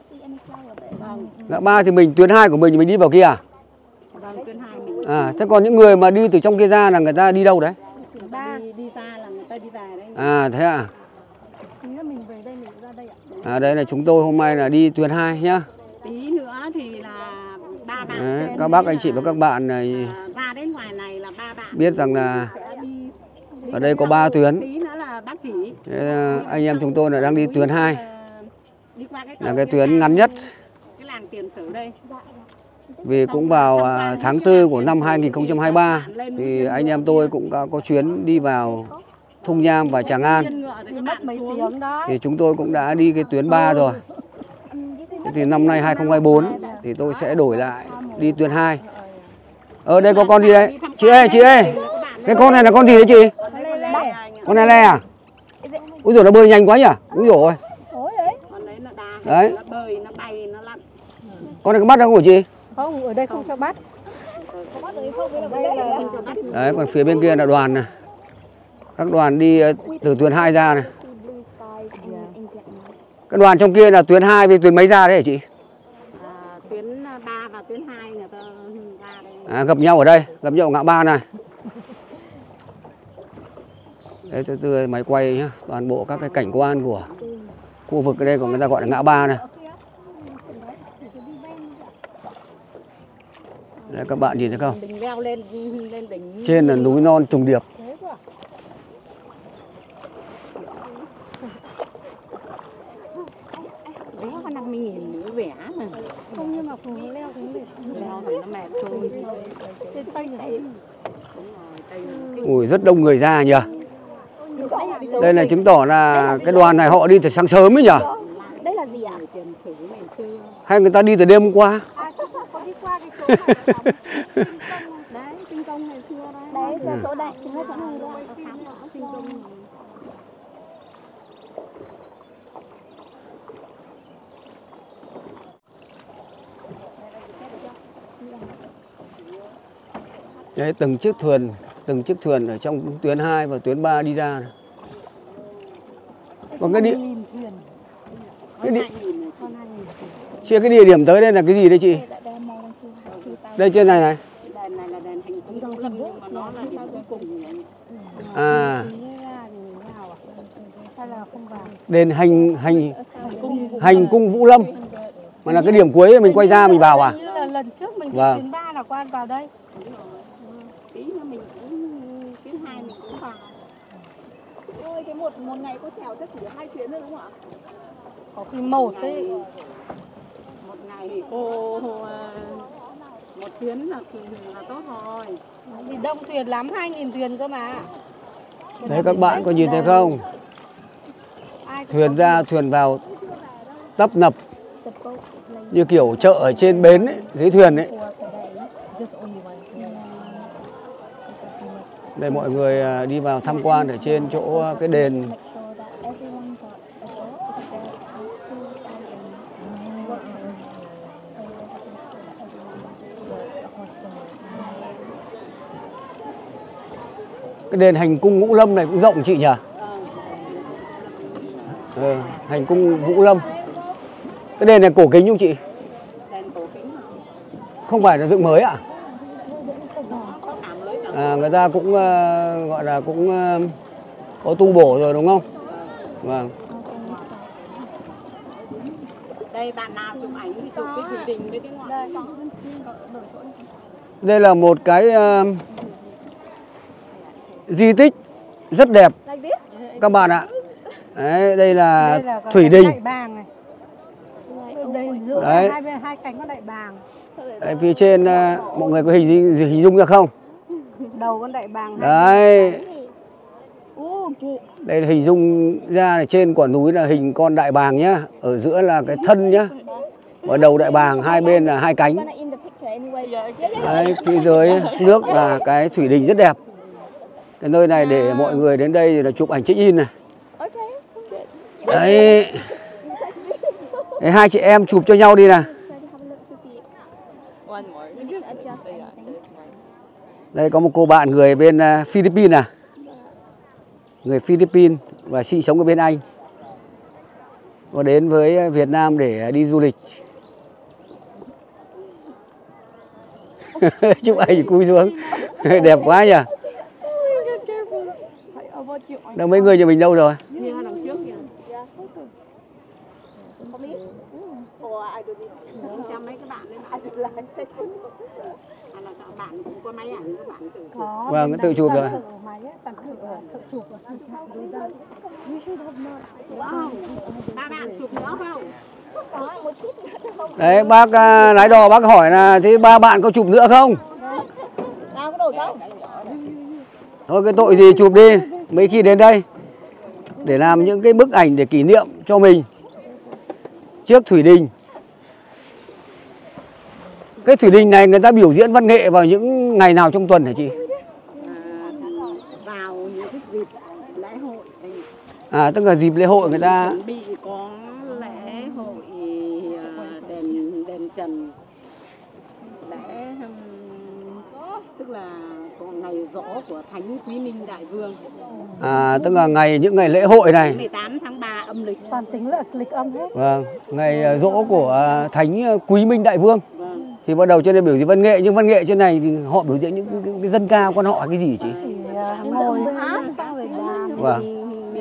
Ngã ba thì mình tuyến 2 của mình đi vào kia à? À, thế còn những người mà đi từ trong kia ra là người ta đi đâu đấy? Đi ra là người ta đi về đấy. À thế à? Mình về đây mình ra đây ạ. À đây là chúng tôi hôm nay là đi tuyến 2 nhá. Tí nữa thì là 3 bạn. Đấy, các bác anh chị và các bạn này ra đến ngoài này là 3 bạn. biết rằng là ở đây có 3 tuyến. Tí nữa là bác chỉ. Anh em chúng tôi là đang đi tuyến 2. Đi qua Là cái tuyến ngắn nhất. Cái làng Tiền Sử đây. Vì cũng vào tháng 4 của năm 2023 thì anh em tôi cũng có chuyến đi vào Thung Nham và Tràng An. Mất mấy tiếng đó. Thì chúng tôi cũng đã đi cái tuyến 3 rồi. Thì năm nay 2024 thì tôi sẽ đổi lại đi tuyến 2. Ở đây có con gì đấy? Chị ơi, cái con này là con gì đấy chị? Con này le à? Úi dồi, nó bơi nhanh quá nhỉ? Úi dồi. Đấy. Nó bơi, nó bay, nó lặn. Con này có bắt đâu của chị? Không, ở đây không cho bắt. Đấy, còn phía bên kia là đoàn này. Các đoàn đi từ tuyến 2 ra này. Cái đoàn trong kia là tuyến 2 với tuyến mấy ra đấy hả chị? Tuyến 3 và tuyến 2 người ta ra đây. À, gặp nhau ở đây, gặp nhau ở ngã ba này. Đấy, từ máy quay nhá, toàn bộ các cái cảnh quan của khu vực ở đây của người ta gọi là ngã ba này. Đấy, các bạn nhìn thấy không? Đỉnh leo lên đỉnh. Trên là núi non trùng điệp. Đấy có 50.000 nữa rẻ mà. Không, nhưng mà phù leo cũng mệt. Leo thì nó mệt thôi. Trên Tây này. Ui, rất đông người ra nhỉ. Đây là chứng tỏ là cái đoàn này họ đi từ sáng sớm ấy nhỉ? Đây là gì ạ? Hay người ta đi từ đêm hôm qua? Có đi qua cái chỗ này. Đấy, Tinh Công ngày xưa đấy. Đấy, là chỗ này, chính là chỗ này đây. Tinh Công. Đấy, từng chiếc thuyền ở trong tuyến 2 và tuyến 3 đi ra này. Còn cái địa điểm tới đây là cái gì đây chị? Đây trên này này. Đèn này là đèn hành cung Vũ Lâm nhưng mà nó là điểm cuối cùng. À. Đền hành cung Vũ Lâm. Mà là cái điểm cuối mình quay ra mình vào à? Như là lần trước mình Vâng. tuyến 3 là qua vào đây. Tí nữa mình cũng tuyến 2 mình cũng vào. Ôi, cái một ngày có chèo chắc chỉ 2 chuyến thôi đúng không ạ? Có khi một đấy. Một ngày thì cô một chuyến là tốt rồi. Vì đông thuyền lắm, 2.000 thuyền cơ mà. Đấy, các bạn có nhìn thấy không? Thuyền ra thuyền vào tấp nập như kiểu chợ ở trên bến ấy, dưới thuyền ấy. Đây mọi người đi vào tham quan ở trên chỗ cái đền. Cái đền hành cung Vũ Lâm này cũng rộng chị nhỉ? Hành cung Vũ Lâm. Cái đền này cổ kính không chị? Đèn cổ kính. Không phải là dựng mới ạ? À, người ta cũng gọi là cũng có tu bổ rồi đúng không? Vâng. Đây bạn nào chụp ảnh thì chụp cái thủy đình với cái ngọn. Đây là một cái di tích rất đẹp các bạn ạ. Đấy, đây là thủy đình. Đại bàng này. Đây giữa Đấy. hai cánh có đại bàng. Đấy, phía trên mọi người có hình dung ra không? Đầu con đại bàng. Đấy. Đây là hình dung ra là trên quả núi là hình con đại bàng nhá, ở giữa là cái thân nhá, và đầu đại bàng, hai bên là hai cánh. Đấy, phía dưới nước là cái thủy đình rất đẹp. Cái nơi này để mọi người đến đây là chụp ảnh check in này. Đấy. Đấy, hai chị em chụp cho nhau đi nào. Đây có một cô bạn người bên Philippines à. Người Philippines và sinh sống ở bên Anh. Có đến với Việt Nam để đi du lịch. Chụp ảnh cúi xuống. Đẹp quá nhỉ. Đâu mấy người nhà mình đâu rồi? Vâng, tự chụp rồi. Đấy, bác lái đò bác hỏi là thế ba bạn có chụp nữa không? Thôi cái tội gì chụp đi, mấy khi đến đây để làm những cái bức ảnh để kỷ niệm cho mình trước thủy đình. Cái thủy đình này người ta biểu diễn văn nghệ vào những ngày nào trong tuần hả chị? Vào những cái dịp lễ hội. À, tức là dịp lễ hội người ta chuẩn bị có lễ hội đền Trần, lễ tức là có ngày giỗ của Thánh Quý Minh Đại Vương. À, tức là những ngày lễ hội này. 18 tháng 3 âm lịch. Toàn tính là lịch âm hết. Vâng, ngày giỗ của Thánh Quý Minh Đại Vương. Vâng. Thì bắt đầu trên đây biểu diễn văn nghệ, nhưng văn nghệ trên này thì họ biểu diễn những cái dân ca quan họ cái gì chị? Chỉ ngồi hát xong rồi đàn. Vâng.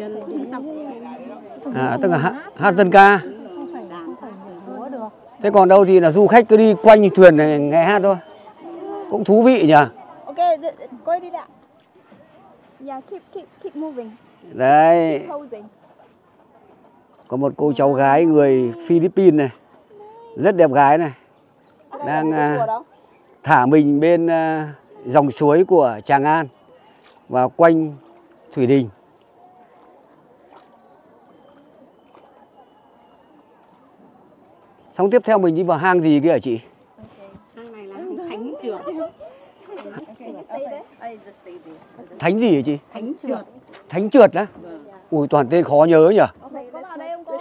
À, tức là hát dân ca. Không phải múa được. Thế còn đâu thì là du khách cứ đi quanh thuyền này nghe hát thôi. Cũng thú vị nhỉ? Ok, quay đi đã. Yeah, keep moving. Đấy. Keep posing. Có một cô cháu gái người Philippines này. Rất đẹp gái này. Đang thả mình bên dòng suối của Tràng An và quanh thủy đình. Xong tiếp theo mình đi vào hang gì kia hả chị? Hang này là hang Thánh Trượt. Thánh gì hả chị? Thánh Trượt. Thánh Trượt á? Ui, toàn tên khó nhớ nhỉ? Có vào đây không cô?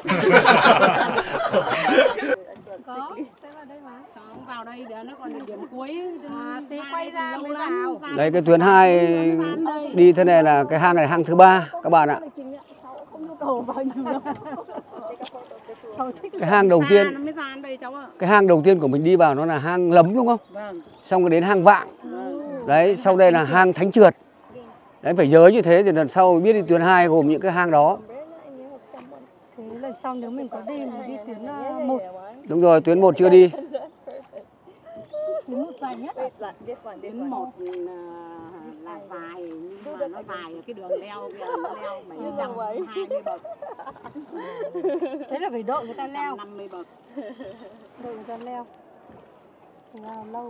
Có, thế vào đây mà. Không, vào đây để nó còn là điểm cuối. Tí quay ra mới vào. Đây cái tuyến 2 đi thế này là cái hang này hang thứ 3 các bạn ạ. Cái hang đầu tiên, cái hang đầu tiên của mình đi vào nó là hang Lấm đúng không? Vâng. Xong rồi đến hang Vạng. Đấy, sau đây là hang Thánh Trượt. Đấy, phải nhớ như thế thì lần sau biết đi tuyến 2 gồm những cái hang đó. Thế lần sau nếu mình có đi thì đi tuyến 1. Đúng rồi, tuyến 1 chưa đi. Tuyến 1 dài nhất. Tuyến 1 là dài, nhưng mà nó dài ở cái đường leo kia, nó leo 720 bậc. Thế là phải đội người ta leo. 50 bậc. Đội người ta leo. Lâu.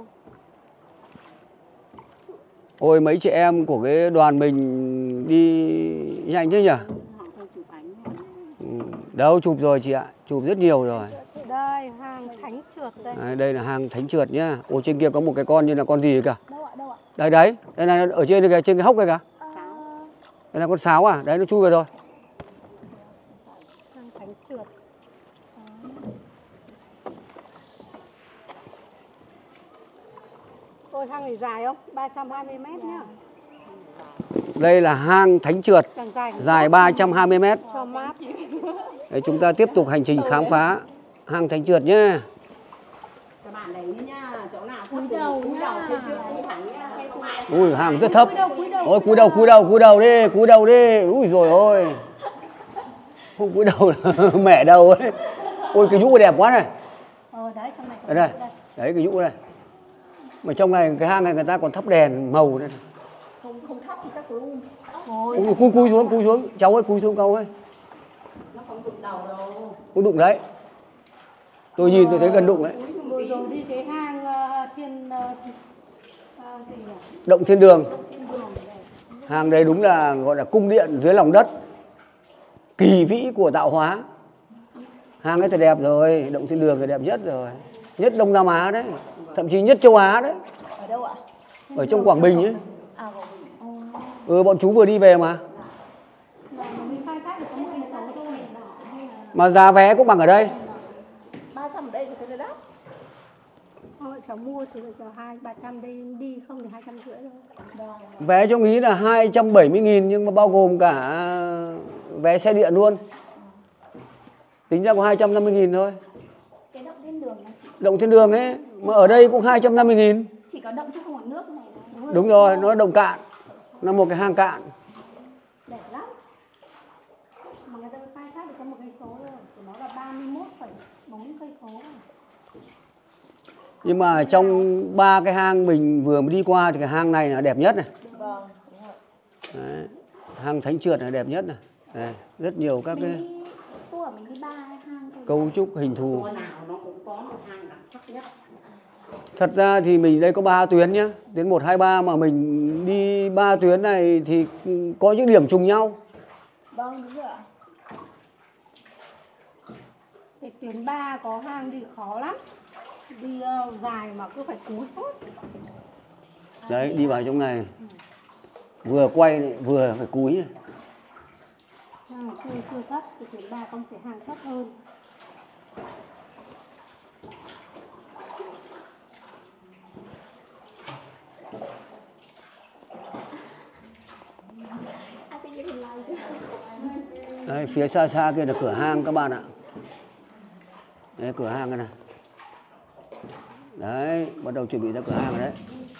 Ôi, mấy chị em của cái đoàn mình đi nhanh thế nhỉ? Họ không chụp ảnh. Đâu, chụp rồi chị ạ, chụp rất nhiều rồi. Đây, hang Thánh Trượt đây. Đấy, đây là hang Thánh Trượt nhá. Ôi, trên kia có một cái con như là con gì cả? Đâu ạ, đâu ạ? Đây đấy, đây này, ở trên kìa, trên cái hốc này kìa. Đây là con sáo à? Đấy, nó chui vào rồi. Hang Thánh Trượt. Ôi, hang này dài không? 320 mét nhá. Đây là hang Thánh Trượt, dài 320 mét. Cho mát. Đấy, chúng ta tiếp tục hành trình khám phá hang Thánh Trượt nhé. Các bạn đấy nhá, chỗ nào cúi đầu phía trước đi thẳng nhá. Ui, hang rất thấp. Ôi, cúi đầu đi. Ui rồi ôi. Không cúi đầu là mẹ đầu ấy. Ôi, cái nhũ đẹp quá này. Đấy, trong này. Đây. Đấy, cái nhũ này. Mà trong này, cái hang này người ta còn thắp đèn màu đây. Không thấp. gấp thì chắc cứ Cúi xuống, cháu ơi, cúi xuống câu ấy. Nó không đụng đầu đâu. Có đụng đấy. Tôi nhìn tôi thấy gần đụng đấy. Vừa rồi đi cái hang thiên gì nhỉ? Động Thiên Đường. Hang đấy đúng là gọi là cung điện dưới lòng đất, kỳ vĩ của tạo hóa. Hang ấy thì đẹp rồi, Động Thiên Đường thì đẹp nhất rồi, nhất Đông Nam Á đấy, thậm chí nhất châu Á đấy. Ở đâu ạ? Ở trong Quảng Bình ấy. À, Quảng Bình. Bọn chú vừa đi về mà. Mình khai thác được có 1 cây 6 thôi. Mà giá vé cũng bằng ở đây. 300 ở đây thì thấy là đắt. Thôi cháu mua thì cho 200-300 đi không thì 250 thôi. Vé cho nghĩ là 270.000 nhưng mà bao gồm cả vé xe điện luôn. Tính ra có 250.000 thôi. Cái Động Thiên Đường là chị. Động Thiên Đường ấy, mà ở đây cũng 250.000. Chỉ có động chứ không có nước này. Đúng rồi, nó động cạn. Nó một cái hang cạn. Đẹp lắm. Mà người ta khai thác được có 1 cây số thôi. Của nó là 31,4 cây số. Nhưng mà trong 3 cái hang mình vừa mới đi qua thì cái hang này là đẹp nhất này. Vâng, đúng rồi. Đấy. Hang Thánh Trượt là đẹp nhất này. Đấy. Rất nhiều các cái Tour mình đi 3 hang thôi. cấu trúc hình thù. Tour nào nó cũng có một hang đặc sắc nhất. Thật ra thì mình đây có 3 tuyến nhá, tuyến 1, 2, 3 mà mình đi 3 tuyến này thì có những điểm trùng nhau. Vâng, đúng rồi ạ. Cái tuyến 3 có hang đi khó lắm. Đi dài mà cứ phải cúi suốt. Đấy, đi vào trong này vừa quay này, vừa phải cúi này. Hang chưa thấp, thì tuyến 3 có một cái hang thấp hơn. Đấy, phía xa xa kia là cửa hang các bạn ạ. Đấy, cửa hang này này. Đấy, bắt đầu chuẩn bị ra cửa hang rồi đấy.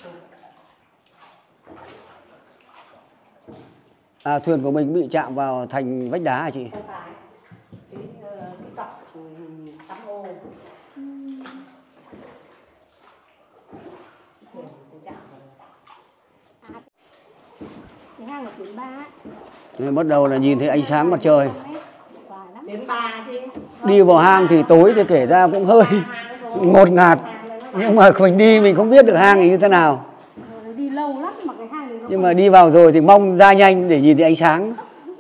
À, thuyền của mình bị chạm vào thành vách đá hả chị? Không phải. Cái cọc tắm ô. Cái hang ở tuyến 3 Nên bắt đầu là nhìn thấy ánh sáng mặt trời. Tuyến 3 chứ. Đi vào hang thì tối thì kể ra cũng hơi ngột ngạt. Nhưng mà mình đi mình không biết được hang thì như thế nào. đi lâu lắm mà cái hang này nó Nhưng mà đi vào rồi thì mong ra nhanh để nhìn thấy ánh sáng.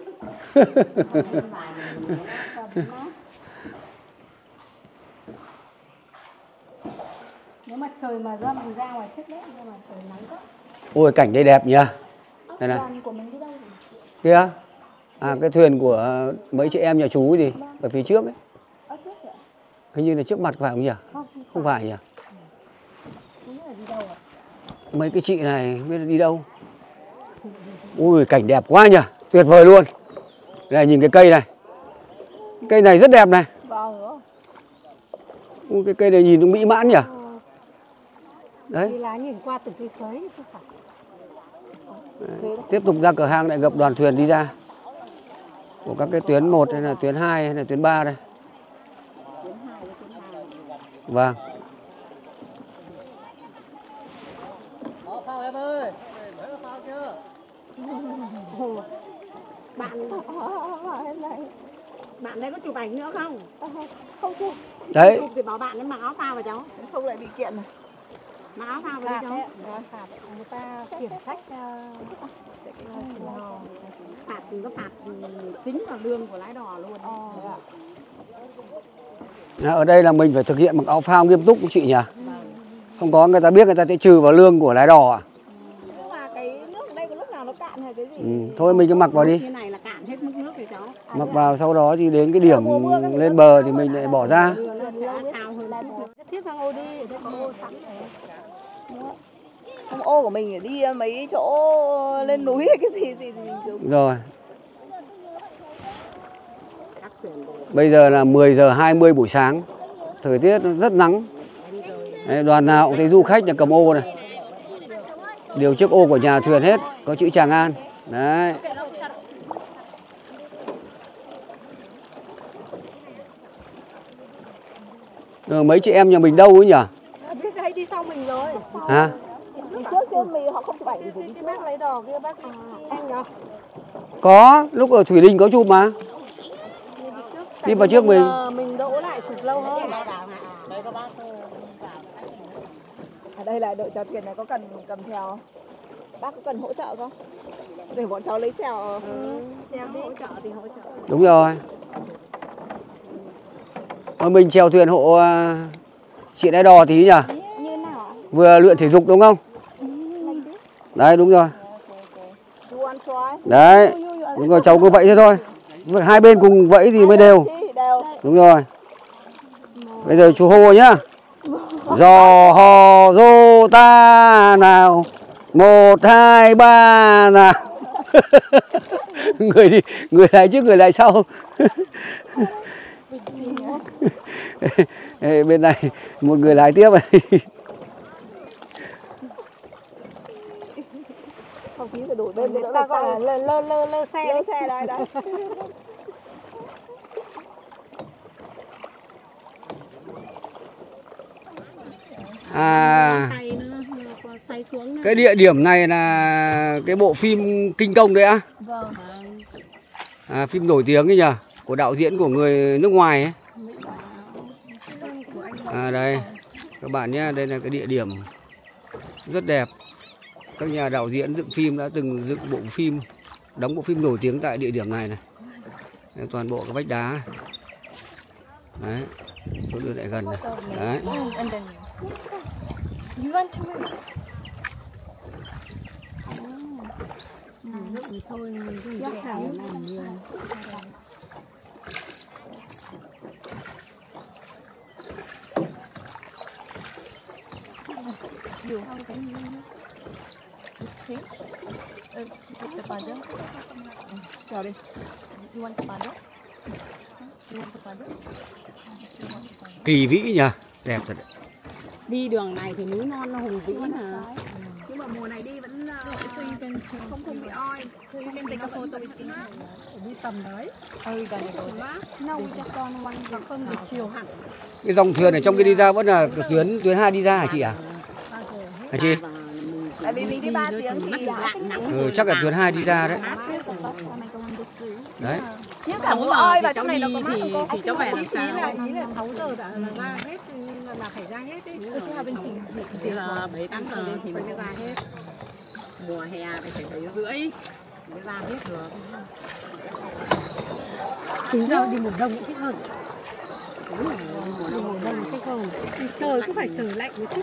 nếu mà trời mà râm thì ra ngoài thích đấy, nhưng mà trời nắng quá. Ôi cảnh đây đẹp nhỉ. Đây này. Đoàn của mình đi đâu rồi? Kia. À, cái thuyền của mấy chị em nhà chú gì ở phía trước ấy. Ở trước kìa. Hình như là trước mặt phải không nhỉ? Không phải nhỉ? Không biết là đi đâu ạ? Mấy cái chị này biết là đi đâu. Ui cảnh đẹp quá nhỉ. Tuyệt vời luôn. Đây nhìn cái cây này. Cây này rất đẹp này. Vâng. Ui, cái cây này nhìn cũng mỹ mãn nhỉ. Đấy. Đi lá nhìn qua từng cây khới chứ phải. Đấy. Tiếp tục ra cửa hang lại gặp đoàn thuyền đi ra. Của các cái tuyến 1 hay là tuyến 2 hay là tuyến 3 đây. Vâng. Phao em ơi, mấy cái phao chưa? Bạn đấy có chụp ảnh nữa không? Không chụp. Đấy. Chụp thì bảo bạn ấy mặc áo phao vào cháu. Không lại bị kiện này. Mặc áo phao vào đi cháu. Phạt người ta kiểm sách Phạt thì có phạt tính vào lương của lái đò luôn. Ở đây là mình phải thực hiện mặc áo phao nghiêm túc chị nhỉ? Không có người ta biết người ta sẽ trừ vào lương của lái đò à? Nhưng mà cái nước ở đây có lúc nào nó cạn hay cái gì? Thôi mình cứ mặc vào đi. Cái này là cạn hết mức nước rồi cháu. Mặc vào sau đó thì đến cái điểm lên bờ thì mình lại bỏ ra. Tiếp sang ô đi, ở đây có ô sẵn rồi. Không, ô của mình đi mấy chỗ lên núi hay cái gì thì mình dùng. Rồi. Bây giờ là 10 giờ 20 buổi sáng. Thời tiết rất nắng. Đấy, đoàn nào cũng thấy du khách là cầm ô này. Đều chiếc ô của nhà thuyền hết, có chữ Tràng An. Đấy. Rồi mấy chị em nhà mình đâu ấy nhỉ? Biết hay đi sau mình rồi. Hả? trước chứ mình họ không chụp ảnh thì Cái bác lấy đò kia bác anh nhở? Có, lúc ở Thủy Đình có chụp mà. Đi vào trước mình. Mình đỗ lại chụp lâu hơn. Ở đây là đội chèo thuyền này có cần cầm theo. Bác có cần hỗ trợ không? Để bọn cháu lấy chèo. Chèo đi. Hỗ trợ thì hỗ trợ. Đúng rồi. Mà mình chèo thuyền hộ chị lái đò tí nhỉ? Như nào ạ? Vừa luyện thể dục đúng không? Đấy đúng rồi. Đấy. Đúng rồi, cháu cứ vậy thế thôi. Hai bên cùng vậy thì mới đều. Đúng rồi. Bây giờ chú hô nhá. Giò hò dô ta nào. 1, 2, 3 nào. Người lại trước người lại sau. Bên này một người lái tiếp này. Không khí phải đổi bên Người ta gọi là lơ xe. Lơ xe đây đấy. Cái địa điểm này là cái bộ phim Kinh Công đấy á? Vâng. Phim nổi tiếng ấy nhỉ? Của đạo diễn của người nước ngoài ấy. Đây các bạn nhé, đây là cái địa điểm rất đẹp. Các nhà đạo diễn dựng phim đã từng dựng bộ phim, đóng bộ phim nổi tiếng tại địa điểm này này. Đây, toàn bộ cái vách đá. Đấy, tôi đưa lại gần này. Đấy. Chào đi. Kỳ vĩ nhỉ, đẹp thật. Đi đường này thì núi non nó hùng vĩ mà. Nhưng mà mùa này đi vẫn không bị oi. Đi tầm đấy. No, we just gone one Và không được chiều hẳn. Cái dòng thuyền ở trong kia đi ra vẫn là tuyến 2 đi ra hả chị à? Hả chị? Tại vì mình đi 3 tiếng thì Chắc là tuyến 2 đi ra đấy. Đấy. nhưng cả mùa oi vào trong này nó đi có mát không cô? thì cháu về làm sao? Ý là 6 giờ đã là ra hết, là phải ra hết đi. Thì là 7-8 giờ thì mới ra hết. Mùa hè thì phải 7 rưỡi mới ra hết được. 9 giờ đi mùa đông cũng thích hơn. Mùa đông thích hơn. Trời cũng phải trời lạnh một chút.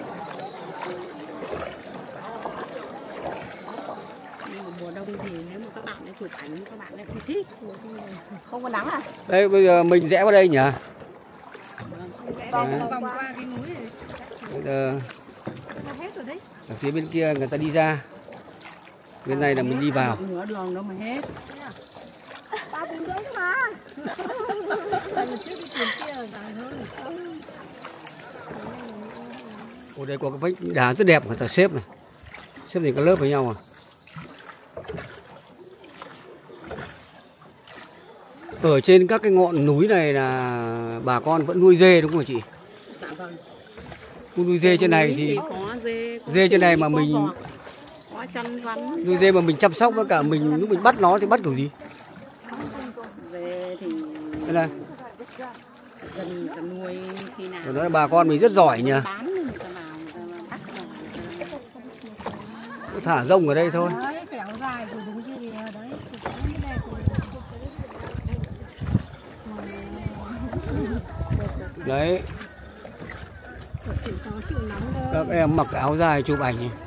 Mùa đông thì nếu mà các bạn đã chụp ảnh các bạn lại không thích. Không có nắng à? Đây bây giờ mình rẽ vào đây nhỉ? Vòng qua cái núi này. Bây giờ Hết rồi đấy. ở phía bên kia người ta đi ra. Bên này là mình đi vào. Nửa đường đâu mà hết. 3 tiếng rưỡi mà. Ở đây có cái vách đá rất đẹp người ta xếp này. Xếp thành các lớp với nhau à. Ở trên các cái ngọn núi này là bà con vẫn nuôi dê đúng không chị? Dạ vâng. Nuôi dê trên này thì có dê trên này mà mình có chăn rắn. nuôi dê mà mình chăm sóc với cả mình lúc mình bắt nó thì bắt kiểu gì? Dê thì Đây này. dân người ta nuôi khi nào. Tôi nói bà con mình rất giỏi nhỉ. Bán người ta vào người ta bắt vào người ta. Thả rông ở đây thôi. Đấy, kéo dài rồi đúng chứ gì đấy. Đấy. Các em mặc áo dài chụp ảnh này.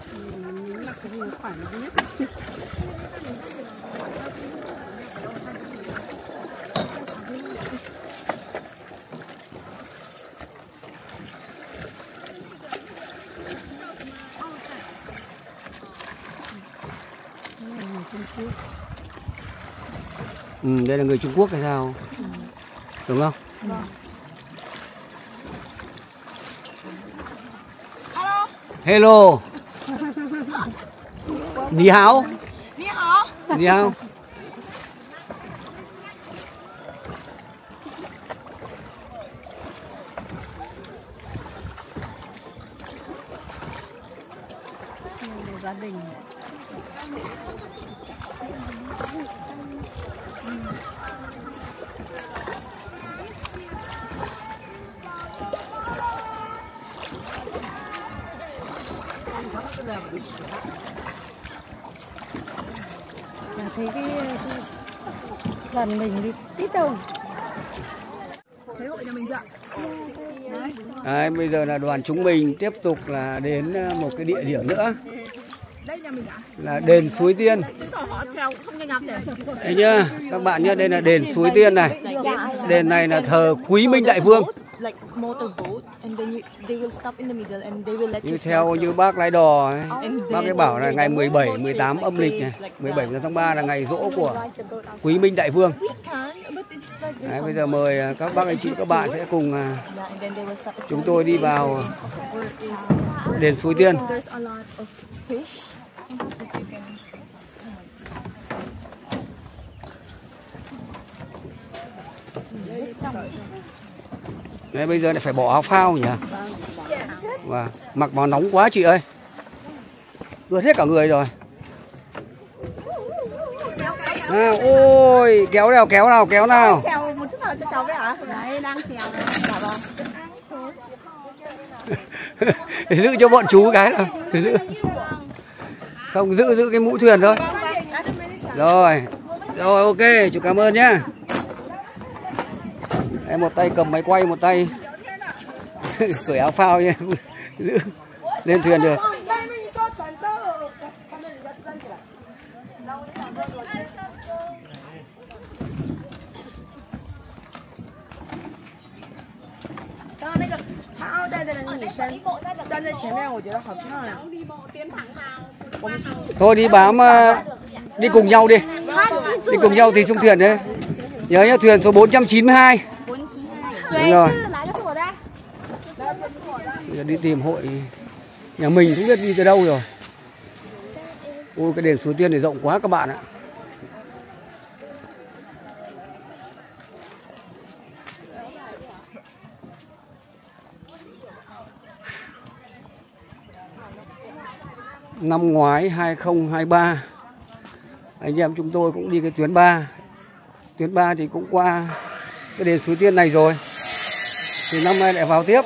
Đây là người Trung Quốc hay sao? Đúng không? Hello. Ni hao. Ni hao. Ni hao. gia đình. Chả thấy cái đoàn mình đi tít đâu. Thế hội nhà mình chưa? Đấy, bây giờ là đoàn chúng mình tiếp tục là đến một cái địa điểm nữa. Đây nhà mình Là đền Suối Tiên. Thấy chưa? Các bạn nhé, đây là đền Suối Tiên này. Đền này là thờ Quý Minh Đại Vương. Như theo như bác lái đò ấy, bác ấy bảo là ngày 17, 18 âm lịch này, 17 tháng 3 là ngày giỗ của Quý Minh Đại Vương. Đấy, bây giờ mời các bác anh chị các bạn sẽ cùng chúng tôi đi vào đền Suối Tiên. Đấy, bây giờ lại phải bỏ áo phao nhỉ? Và mặc vào nóng quá chị ơi, ướt hết cả người rồi. À, ôi kéo nào kéo nào kéo nào. Chèo một chút nào cho cháu với hả? Đấy đang chèo Để giữ cho bọn chú cái nào. Giữ. Không giữ cái mũi thuyền thôi. Rồi rồi ok, chú cảm ơn nhá. Em một tay cầm máy quay, một tay cởi áo phao nha. Lên thuyền được. Thôi đi bám, đi cùng nhau đi. Đi cùng nhau thì xuống thuyền đấy. Nhớ nhá, thuyền số 492. Đúng rồi. Bây giờ đi tìm hội nhà mình không biết đi từ đâu rồi. Ôi cái đền Suối Tiên này rộng quá các bạn ạ. Năm ngoái 2023 anh em chúng tôi cũng đi cái tuyến 3. Tuyến 3 thì cũng qua cái đền Suối Tiên này rồi. Thì năm nay lại vào tiếp.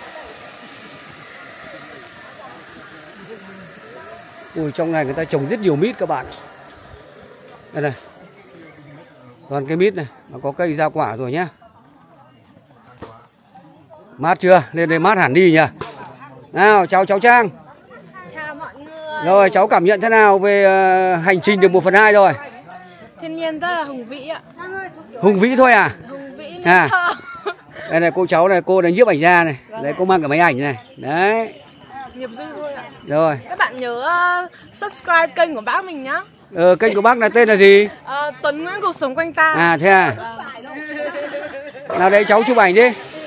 Ui trong này người ta trồng rất nhiều mít các bạn. Đây này. Toàn cây mít này, mà có cây ra quả rồi nhá. Mát chưa? Lên đây mát hẳn đi nhỉ. Nào chào cháu Trang. Chào mọi người. Rồi cháu cảm nhận thế nào về hành trình được 1/2 rồi? Thiên nhiên rất là hùng vĩ ạ. Hùng vĩ thôi à? Hùng vĩ nên À. thơ. Đây này cô cháu này, cô đánh nhiếp ảnh ra này. Đấy cô mang cả máy ảnh này. Đấy. Nghiệp dư thôi ạ. Rồi. Các bạn nhớ subscribe kênh của bác mình nhá. Kênh của bác là tên là gì? Tuấn Nguyễn Cuộc Sống Quanh Ta. À thế à? Nào đấy cháu chụp ảnh đi.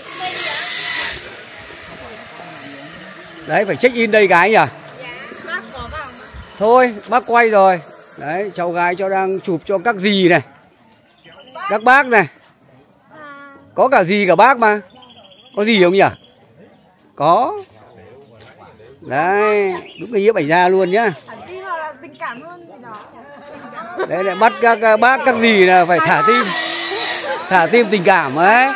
Đấy phải check in đây gái nhỉ? Bác có vào. Thôi bác quay rồi. Đấy cháu gái cháu đang chụp cho các dì này, các bác này. Có cả dì cả bác mà. Có gì không nhỉ? Có. Đấy đúng cái nhiếp ảnh ra luôn nhá. Đi vào là tình cảm hơn thì đó. Đấy lại bắt các bác các dì là phải thả tim. Thả tim tình cảm ấy.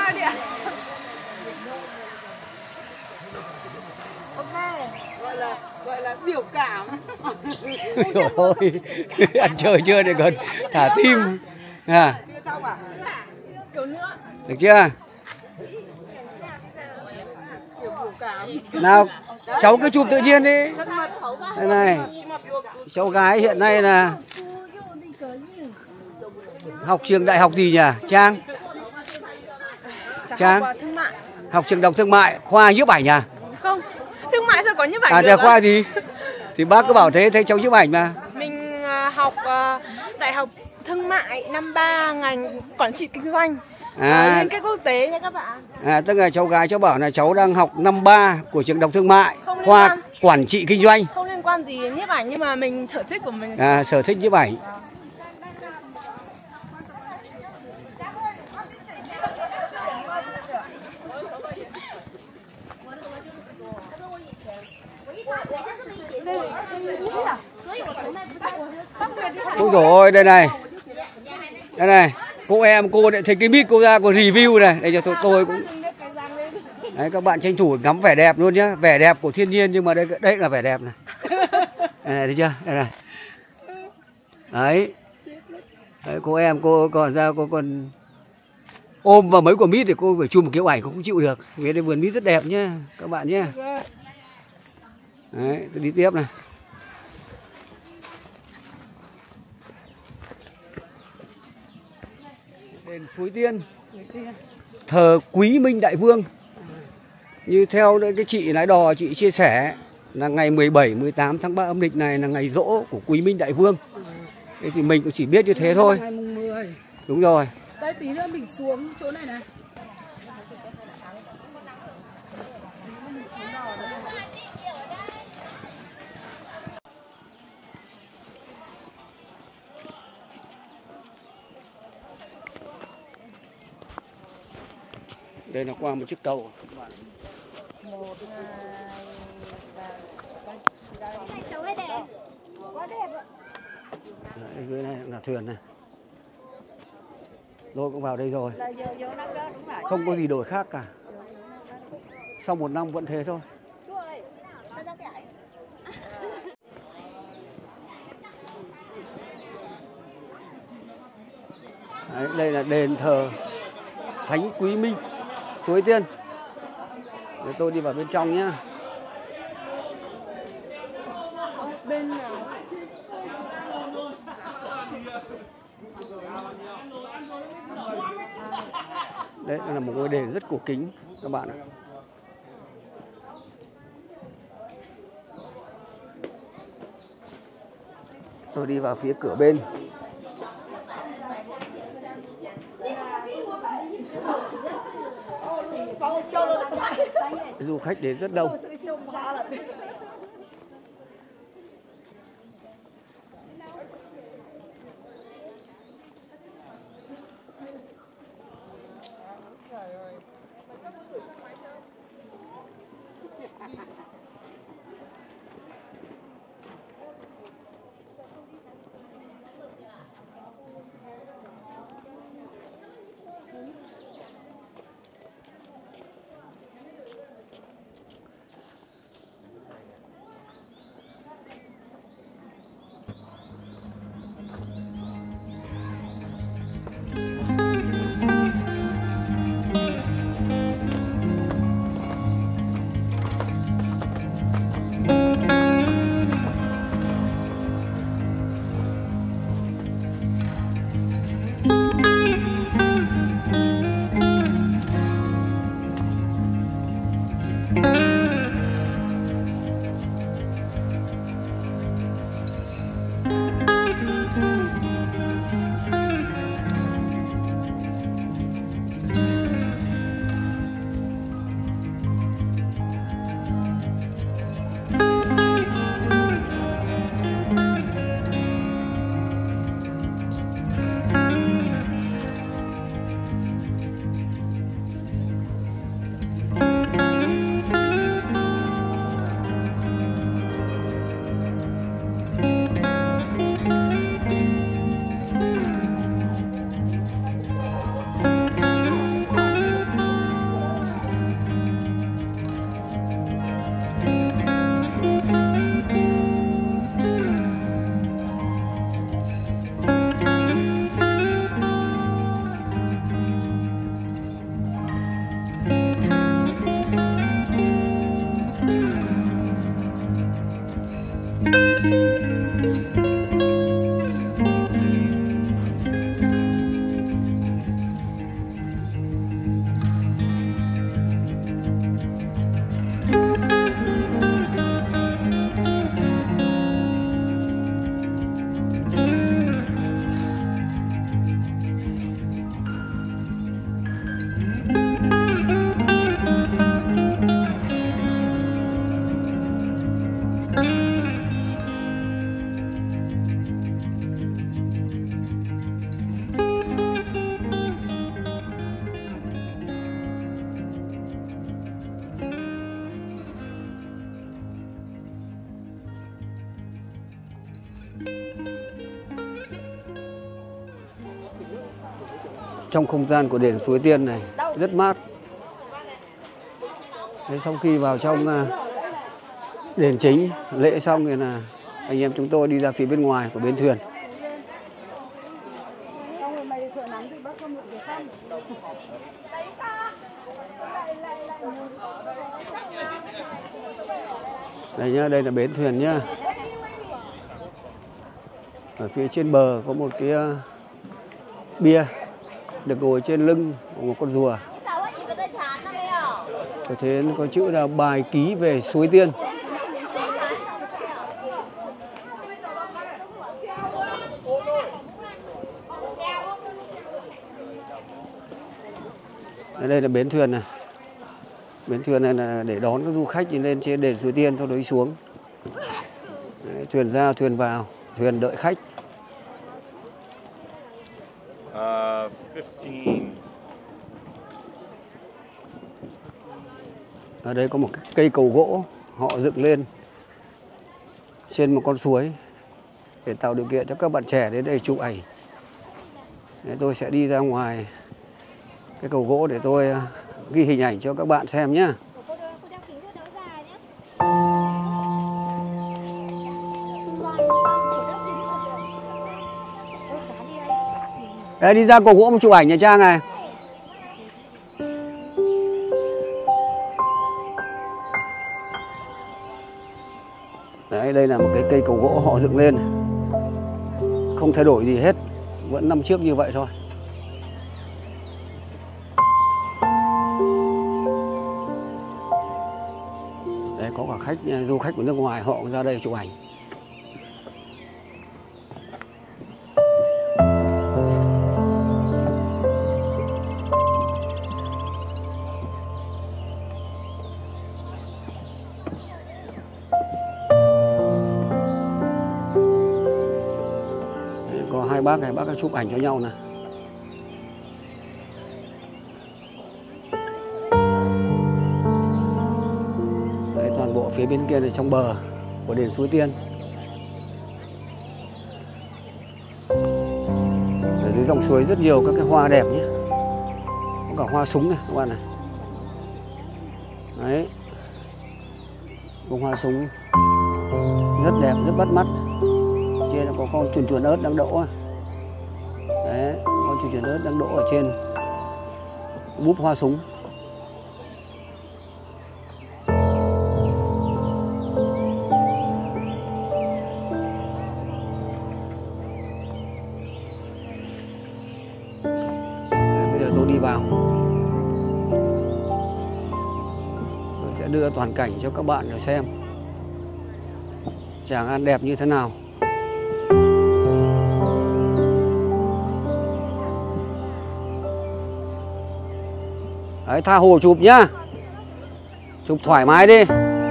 Gọi là biểu cảm. Rồi ăn chơi chưa để còn thả tim à. Kiểu nữa. Được chưa? Nào cháu cứ chụp tự nhiên đi. Đây này, cháu gái hiện nay là học trường đại học gì nhỉ? Trang? Trang? Học trường đọc thương mại, khoa nhiếp ảnh à? Không, thương mại sao có nhiếp ảnh à? được? Khoa gì? Thì bác cứ bảo thế, thấy cháu nhiếp ảnh mà. Mình học đại học thương mại năm 3 ngành quản trị kinh doanh. Liên kết quốc tế nha các bạn. Tức là cháu gái cháu bảo là cháu đang học năm 3 của trường đọc thương mại, khoa quản trị kinh doanh. Không liên quan gì đến nhiếp ảnh nhưng mà mình sở thích của mình. Sở thích nhiếp ảnh. Đây, Ôi dồi ôi, đây này. Đây này, cô lại thấy cái mic cô ra còn review này. Đây cho tôi cũng. Đấy, các bạn tranh thủ ngắm vẻ đẹp luôn nhá. Vẻ đẹp của thiên nhiên nhưng mà đây là vẻ đẹp này. Đây này, thấy chưa? Đây này. Đấy. Đấy, cô còn ra cô còn ôm vào mấy quả mít thì cô phải chụp một kiểu ảnh cũng chịu được. Vì đây vườn mít rất đẹp nhá, các bạn nhé. Đấy, tôi đi tiếp này. Đền Suối Tiên, thờ Quý Minh Đại Vương. Như theo cái chị lái đò chị chia sẻ là ngày 17, 18 tháng 3 âm lịch này là ngày giỗ của Quý Minh Đại Vương. Thế thì mình cũng chỉ biết như thế thôi. Ngày mùng 10. Đúng rồi. Đây tí nữa mình xuống chỗ này này. Đây là qua một chiếc cầu. Một, hai, Xấu hay đẹp? quá đẹp ạ. Đấy, dưới này là thuyền này. Tôi cũng vào đây rồi. Không có gì đổi khác cả. Sau một năm vẫn thế thôi. Đấy, đây là đền thờ Thánh Quý Minh Suối Tiên. Để tôi đi vào bên trong nhé. Bên nào? Đấy là một ngôi đền rất cổ kính các bạn ạ. Tôi đi vào phía cửa bên. Du khách đến rất đông. trong không gian của đền Suối Tiên này rất mát. Thế sau khi vào trong đền chính lễ xong thì là anh em chúng tôi đi ra phía bên ngoài của bến thuyền. Đây nhá, đây là bến thuyền nhá. Ở phía trên bờ có một cái bia được ngồi trên lưng của một con rùa. Có thế có chữ là bài ký về Suối Tiên. Đây là bến thuyền này. Bến thuyền này là để đón các du khách đi lên trên đền Suối Tiên, sau đó đi xuống. Đấy, thuyền ra, thuyền vào, thuyền đợi khách. 15. Ở đây có một cái cây cầu gỗ họ dựng lên trên một con suối để tạo điều kiện cho các bạn trẻ đến đây chụp ảnh. Đấy, tôi sẽ đi ra ngoài cái cầu gỗ để tôi ghi hình ảnh cho các bạn xem nhé. Đây, đi ra cầu gỗ một chụp ảnh nha Trang này. Đấy, đây là một cái cây cầu gỗ họ dựng lên, không thay đổi gì hết, vẫn năm trước như vậy thôi. Đấy, có cả khách, du khách của nước ngoài họ ra đây chụp ảnh. Hai bác chụp ảnh cho nhau này. Đấy, toàn bộ phía bên kia là trong bờ của đền Suối Tiên. Ở dưới dòng suối rất nhiều các cái hoa đẹp nhé, có cả hoa súng này các bạn này. Đấy, bông hoa súng rất đẹp, rất bắt mắt. Trên nó có con chuồn ớt đang đỗ. Đấy, con chuồn ớt đang đỗ ở trên búp hoa súng. Đấy, bây giờ tôi đi vào, tôi sẽ đưa toàn cảnh cho các bạn để xem Tràng An đẹp như thế nào. Đấy, tha hồ chụp nhá, chụp thoải mái đi.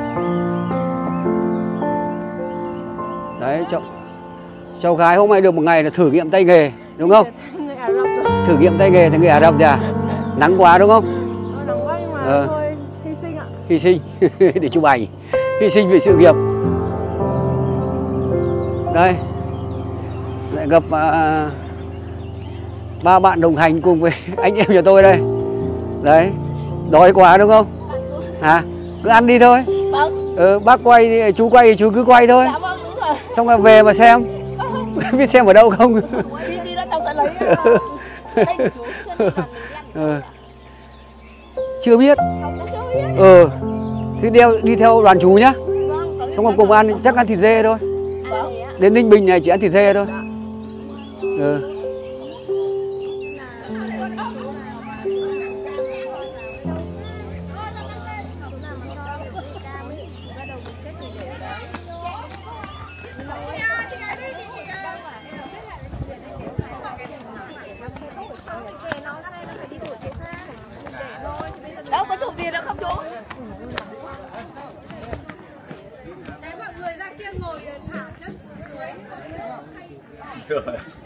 Đấy, cháu gái hôm nay được một ngày là thử nghiệm tay nghề đúng không? Thử nghiệm tay nghề thì người Ả Rập à? Nắng quá đúng không? Nắng quá nhưng mà thôi hy sinh ạ. Hy sinh để chụp ảnh, hy sinh vì sự nghiệp. Đây, lại gặp ba bạn đồng hành cùng với anh em nhà tôi đây. Đấy, đói quá đúng không? Hả? Cứ ăn đi thôi. Vâng. Bác quay thì chú quay thì chú cứ quay thôi. Dạ vâng, đúng rồi. Xong rồi về mà xem. Biết xem ở đâu không? Đi ra trong sẽ lấy kênh chú trên bàn. Chưa biết. Thì đi theo đoàn chú nhá. Vâng, xong rồi cùng ăn, chắc ăn thịt dê thôi. Vâng. Đến Ninh Bình này chỉ ăn thịt dê thôi. Đâu có chụp gì đâu không chú? Đấy, mọi người ra kia ngồi thả chất Rồi.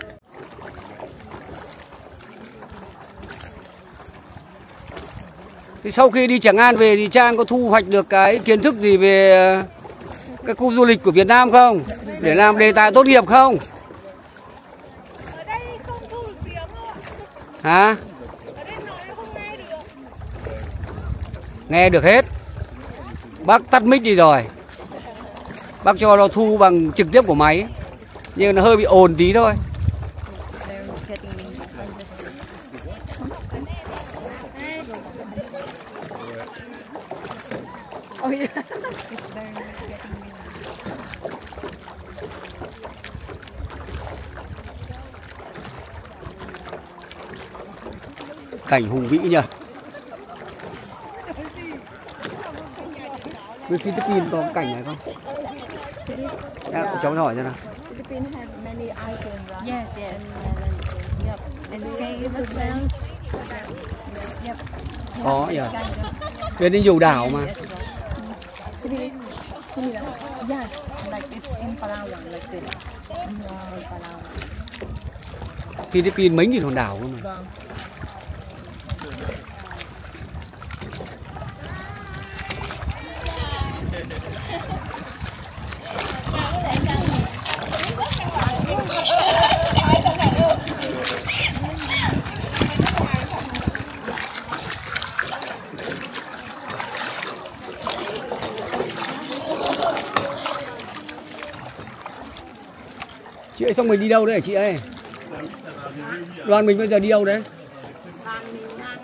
Thì sau khi đi Tràng An về thì Trang có thu hoạch được cái kiến thức gì về cái khu du lịch của Việt Nam không? Để làm đề tài tốt nghiệp không? ở đây không thu được tiếng đâu ạ. Hả? Nghe được hết. Bác tắt mic đi rồi. Bác cho nó thu bằng trực tiếp của máy. Nhưng nó hơi bị ồn tí thôi. Cảnh hùng vĩ nhỉ. Bên Philippines có cảnh này không? Cháu hỏi cho nào. Philippines have many islands, right? Yes, yes. Yep. And famous them. Yep. Có nhỉ. Bên đây nhiều đảo mà. Similar. Yeah, like it's in Palawan, like this. Palawan. Philippines mấy nghìn hòn đảo cơ mà. Vâng. Chị ơi, xong mình đi đâu đấy hả chị ơi? Đoàn mình bây giờ đi đâu đấy? Đoàn mình đang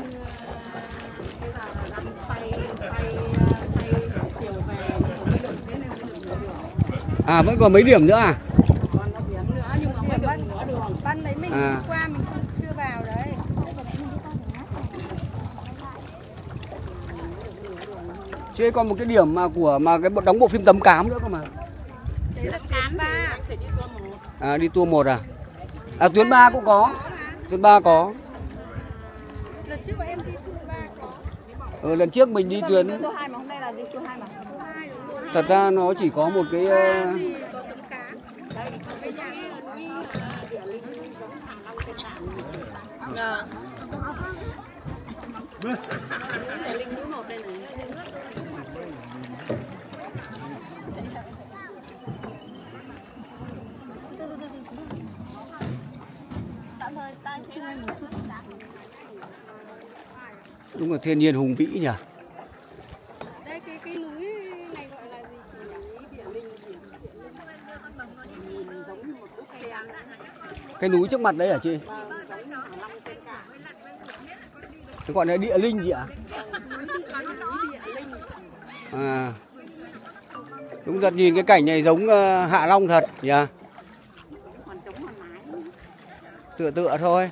chiều về À, vẫn còn mấy điểm nữa à? còn có điểm nữa nhưng mà mới được nửa đường. Ban đấy mình đi qua mình chưa vào đấy. Chị ơi, còn một cái điểm mà cái đóng bộ phim Tấm Cám nữa cơ mà. Đấy là tuyến 3. À, đi tour 1 à? À, tuyến 3 cũng có. Tuyến 3 có. Lần trước bọn em đi tour 3 có. Lần trước mình đi tuyến. Tour 2 mà hôm nay là gì? Tour 2 mà. Thật ra nó chỉ có một cái Thì có Tấm Cám. Đây, cái nhà đúng là thiên nhiên hùng vĩ nhỉ. đây cái núi này gọi là gì? Cái núi trước mặt đấy hả chị? Cái gọi là địa linh gì ạ? À, đúng thật, nhìn cái cảnh này giống Hạ Long thật nhỉ. Tựa thôi.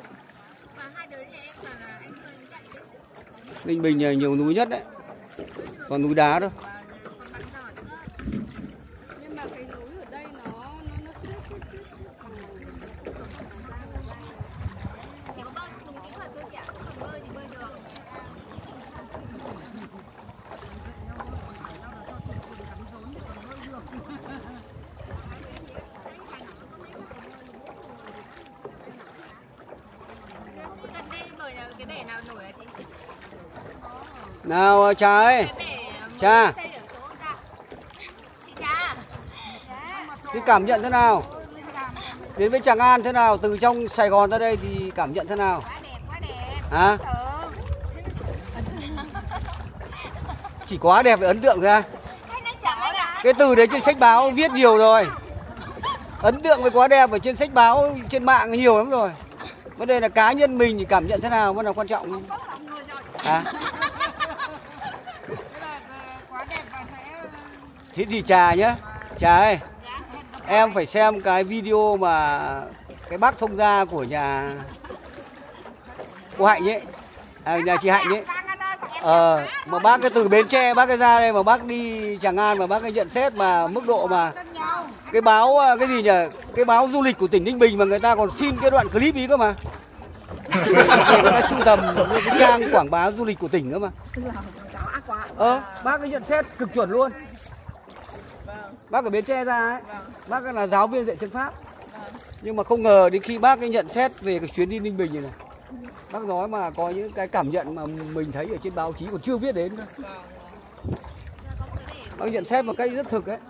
Ninh Bình nhiều núi nhất đấy, còn núi đá thôi. Nhưng mà cái núi ở đây nó Chỉ có bơi đúng kỹ thuật thôi chị ạ, còn bơi thì bơi được. Gần đây bơi là cái bể nào nổi hả chị? Nào Trà ơi, Trà, Chị Trà. cái cảm nhận thế nào? Đến với Tràng An thế nào? Từ trong Sài Gòn ra đây thì cảm nhận thế nào? Quá đẹp. Hả? Chỉ quá đẹp và ấn tượng ra. Cái từ đấy trên sách báo viết nhiều rồi. Ấn tượng với quá đẹp ở trên sách báo, trên mạng nhiều lắm rồi. Vấn đề là cá nhân mình thì cảm nhận thế nào mới là quan trọng. Hả? Thế thì Trà nhá. Trà ơi, em phải xem cái video mà cái bác thông gia của nhà cô Hạnh ấy, nhà chị Hạnh ấy. Mà bác cái từ Bến Tre bác cái ra đây mà bác đi Tràng An mà bác cái nhận xét mà mức độ mà cái báo cái gì nhỉ, cái báo du lịch của tỉnh Ninh Bình mà người ta còn xin cái đoạn clip ý cơ mà. Người ta sưu tầm cái trang quảng bá du lịch của tỉnh cơ mà. Bác cái nhận xét cực chuẩn luôn. Bác ở Bến Tre ra ấy, bác là giáo viên dạy chân Pháp. Nhưng mà không ngờ đến khi bác ấy nhận xét về cái chuyến đi Ninh Bình này, bác nói mà có những cái cảm nhận mà mình thấy ở trên báo chí còn chưa viết đến cơ. Bác nhận xét một cách rất thực ấy.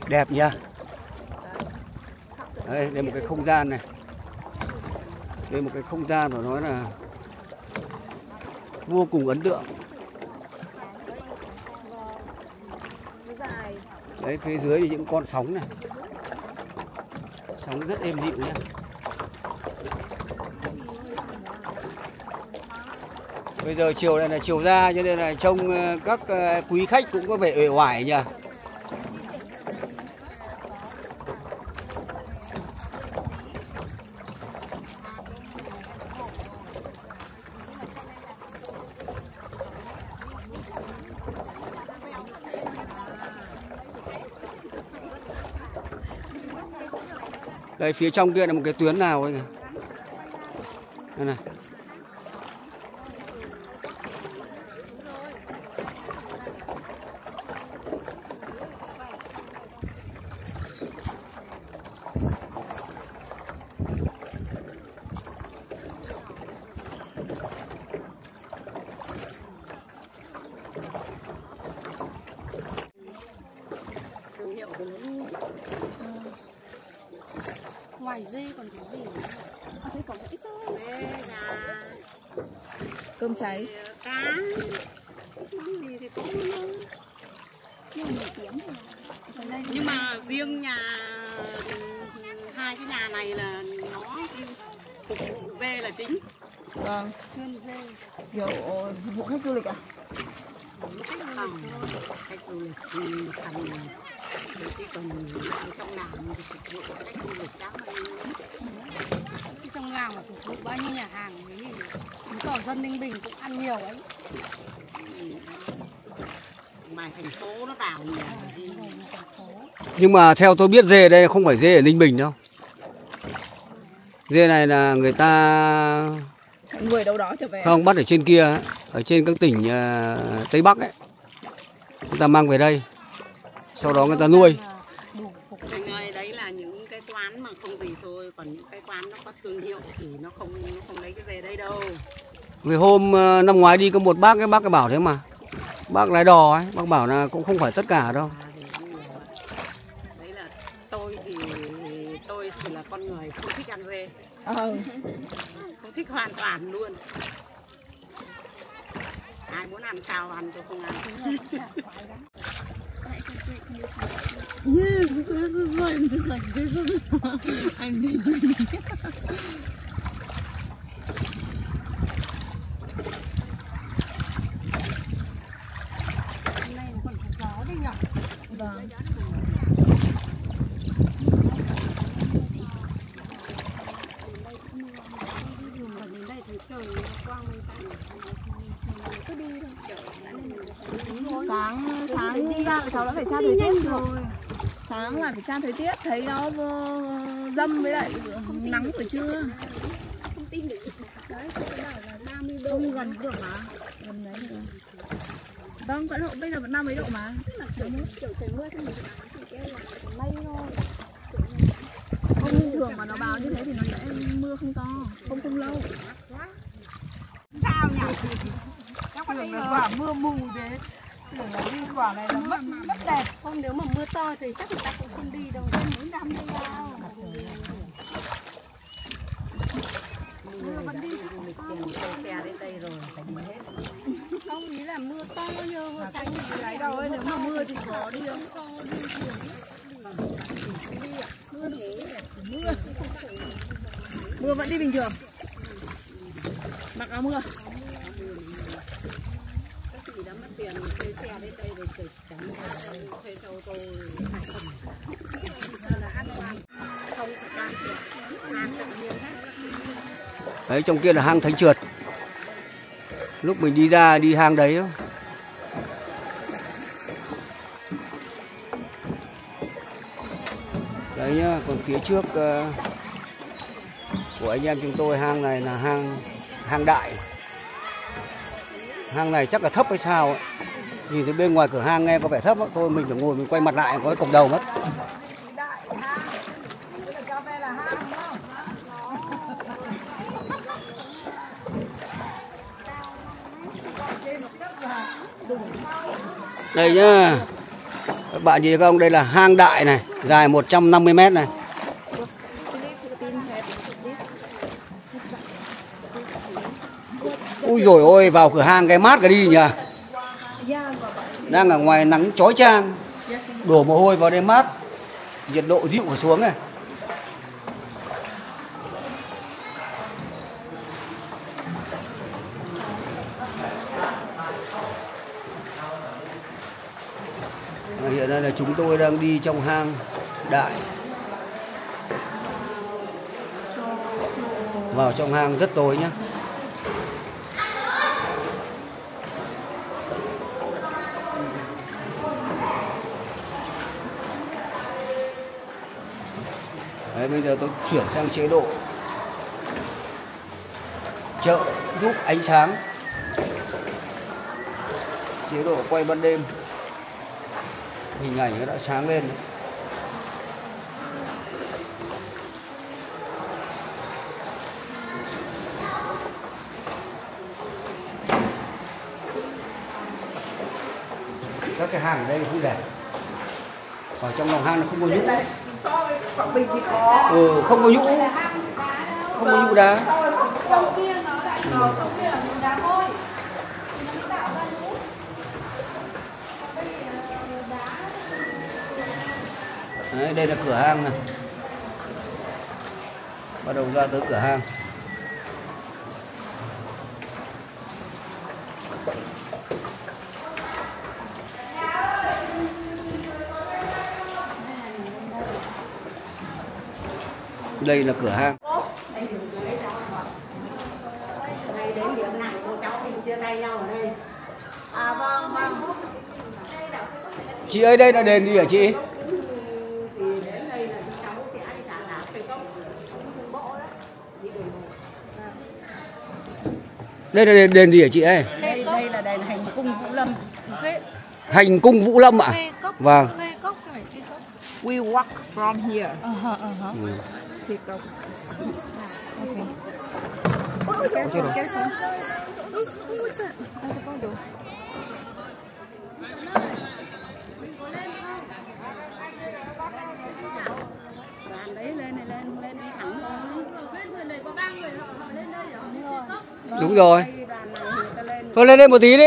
Đẹp nhá. Đây, đây một cái không gian này. Đây một cái không gian mà nói là vô cùng ấn tượng. Đấy, phía dưới thì những con sóng này. Sóng rất êm dịu nhá. Bây giờ chiều này là chiều ra cho nên là trông các quý khách cũng có vẻ uể oải nhỉ. Đây phía trong kia là một cái tuyến nào ấy kìa. Đây này. Ngoài dê còn cái gì? Thế còn ít thôi. Cơm cháy. Cá. Món gì thì cũng nhưng mà riêng nhà hai cái nhà này là nó phục vụ dê là chính. Vâng. Chuyên dê. Kiểu phục vụ khách du lịch à? Khách du lịch thành chứ còn trong làng thì phục vụ khách du lịch chắc Trong làng mà phục vụ bao nhiêu nhà hàng ấy, còn dân Ninh Bình cũng ăn nhiều ấy. ngoài thành phố nó vào nhiều gì. Nhưng mà theo tôi biết dê ở đây không phải dê ở Ninh Bình đâu. Dê này là người ta Người đâu đó trở về. không bắt ở trên kia ấy, ở trên các tỉnh Tây Bắc ấy. Người ta mang về đây. Sau đó người ta nuôi. Anh ơi, đấy là những cái quán mà không gì thôi, còn những cái quán nó có thương hiệu thì nó không lấy cái về đây đâu. Vì hôm năm ngoái đi có một bác cái bảo thế mà. Bác lái đò ấy, bác bảo là cũng không phải tất cả đâu. Đấy là tôi thì là con người không thích ăn dê. Không thích hoàn toàn luôn. Ai muốn ăn sao ăn, tôi không ăn. Yes, this is why I'm just like this. I'm daydreaming. Hôm nay còn có gió đấy nhỉ? Vâng. Đến đây thấy trời quang mây tạnh. Cứ đi thôi. Sáng đi ra cháu đã phải tra thời tiết rồi. Sáng là phải tra thời tiết, thấy nó dâm với lại nắng buổi trưa. Không tin được. Đấy, tôi bảo là 30 độ. Không gần được mà. Gần đấy rồi. Vâng, vẫn bây giờ vẫn 30 độ mà. Kiểu trời mưa xong rồi chỉ kêu là mây thôi. Không thường mà nó báo như thế thì nó sẽ mưa không to, không lâu. Sao nhỉ? Chắc tưởng là quả mưa mù thế. Tưởng là đi quả này là mất đẹp. Không, nếu mà mưa to thì chắc người ta cũng không đi đâu. Không muốn dám đi đâu. Vẫn đi tiền xe đến đây rồi phải đi hết. Không, ý là mưa to như vừa sáng thì Đấy đâu ấy, nếu mà mưa thì có đi không? Mưa vẫn đi bình thường. Mặc áo mưa. Các chị đã mất tiền thuê xe đến đây rồi trời trắng thuê xe ô tô không can thiệp ăn tự nhiên hết. Đấy, trong kia là hang Thánh Trượt. Lúc mình đi ra đi hang đấy. Đấy nhá, còn phía trước của anh em chúng tôi hang này là hang đại. Hang này chắc là thấp hay sao ấy. Nhìn từ bên ngoài cửa hang nghe có vẻ thấp ấy. Thôi mình phải ngồi mình quay mặt lại có cái cổng đầu mất. Đây nhá. Các bạn nhìn không, đây là hang đại này, dài 150 m này. Ui dồi ôi, vào cửa hàng cái mát cái đi nhỉ. Đang ở ngoài nắng chói chang, đổ mồ hôi vào đây mát, nhiệt độ dịu và xuống này. Hiện nay là chúng tôi đang đi trong hang đại. Vào trong hang rất tối nhé. Đấy, bây giờ tôi chuyển sang chế độ trợ giúp ánh sáng, chế độ quay ban đêm, hình ảnh nó đã sáng lên. Các cái hang ở đây cũng đẹp. Vào trong lòng hang nó không có nhũ. Không có nhũ. Không có nhũ đá. Đấy, đây là cửa hang này. Bắt đầu ra tới cửa hang. Đây là cửa hang. Đến điểm này cô cháu mình chia tay nhau ở đây. À vâng, vâng. Chị ơi, đây là đền gì hả chị? Đây là đền gì hả chị ơi? Đây là đền Hành Cung Vũ Lâm. Hành Cung Vũ Lâm ạ? Vâng. We walk from here. Đúng rồi. Thôi lên đây một tí đi.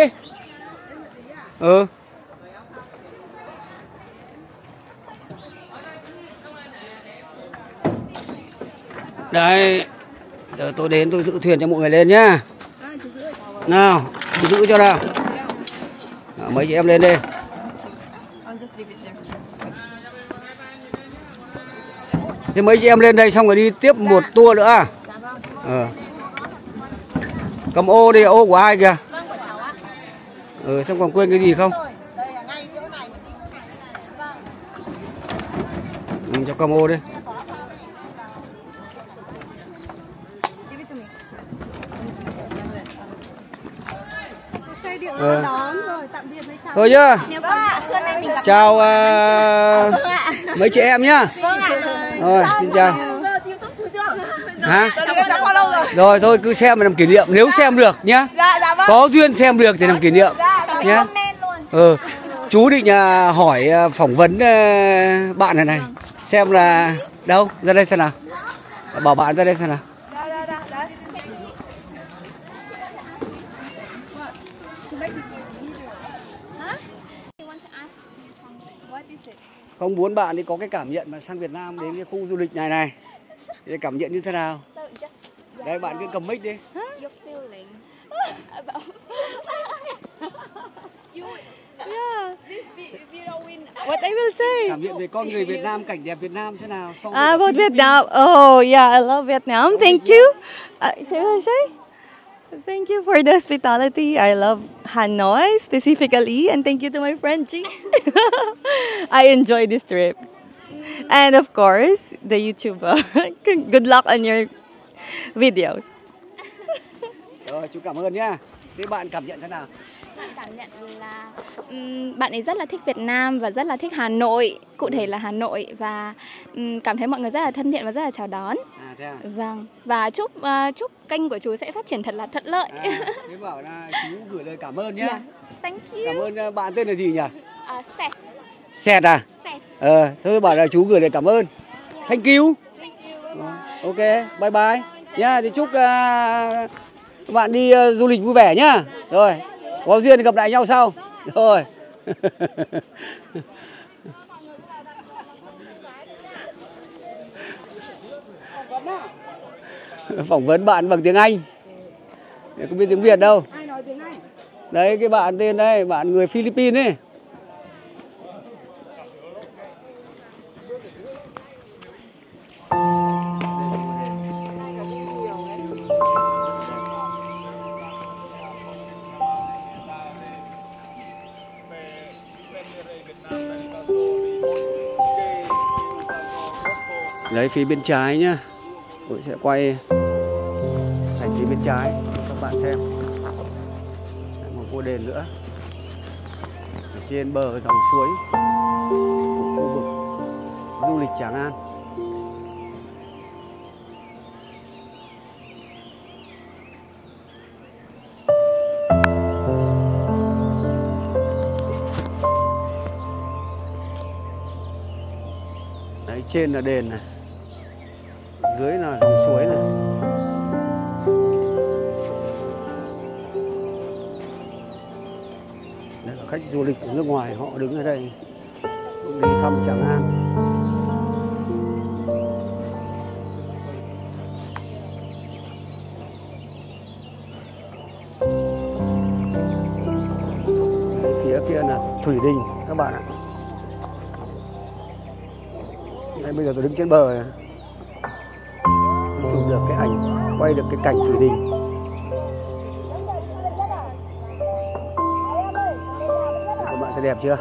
Đây, giờ tôi đến tôi giữ thuyền cho mọi người lên nhá. Nào, giữ cho nào. Mấy chị em lên đi. Thế mấy chị em lên đây xong rồi đi tiếp một tour nữa à? Cầm ô đi, ô của ai kìa? Xem còn quên cái gì không? Cho cầm ô đi. Thôi nhá. Chào mấy chị em nhá. Rồi, xin chào. Hả? Rồi thôi cứ xem mà làm kỷ niệm, nếu xem được nhá. Có duyên xem được thì làm kỷ niệm nhá. Chú định hỏi phỏng vấn bạn này này, xem là đâu, ra đây xem nào. Bảo bạn ra đây xem nào. Không muốn bạn đi có cái cảm nhận mà sang Việt Nam đến cái khu du lịch này này, cái cảm nhận như thế nào? Đây bạn cứ cầm mic đi. What I will say? Cảm nhận về con người Việt Nam, cảnh đẹp Việt Nam thế nào? About Vietnam. Oh yeah, I love Vietnam. Thank you. Should I say? Thank you for the hospitality. I love Hanoi specifically, and thank you to my friend G. I enjoyed this trip. And of course, the YouTuber. Good luck on your videos. Rồi, chú cảm ơn nhá. Thế bạn cảm nhận thế nào? Cảm nhận là bạn ấy rất là thích Việt Nam và rất là thích Hà Nội, cụ thể là Hà Nội, và cảm thấy mọi người rất là thân thiện và rất là chào đón. Thế à? Vâng, và chúc kênh của chú sẽ phát triển thật là thuận lợi. Thế bảo là chú gửi lời cảm ơn nhé. Yeah. Thank you. Cảm ơn bạn tên là gì nhỉ? Seth. Sẹt à? Thôi bảo là chú gửi lời cảm ơn. Thank you. Ok, bye bye nhá. Thì chúc các bạn đi du lịch vui vẻ nhá. Rồi, có duyên thì gặp lại nhau sau. Rồi. Phỏng vấn bạn bằng tiếng Anh. Không biết tiếng Việt đâu. Ai nói tiếng Anh? Đấy, cái bạn tên đây, bạn người Philippines ấy. Đấy, phía bên trái nhá. Tôi sẽ quay thành phía bên trái cho các bạn xem. Một ngôi đền nữa. Ở trên bờ dòng suối của khu vực du lịch Tràng An. Đấy, trên là đền này, dưới là dòng suối này. Đây là khách du lịch của nước ngoài, họ đứng ở đây cũng đi thăm Tràng An. Đấy, phía kia là Thủy Đình các bạn ạ. Đây, bây giờ tôi đứng trên bờ này, chụp được cái ảnh, quay được cái cảnh Thủy Đình. Các bạn thấy đẹp chưa?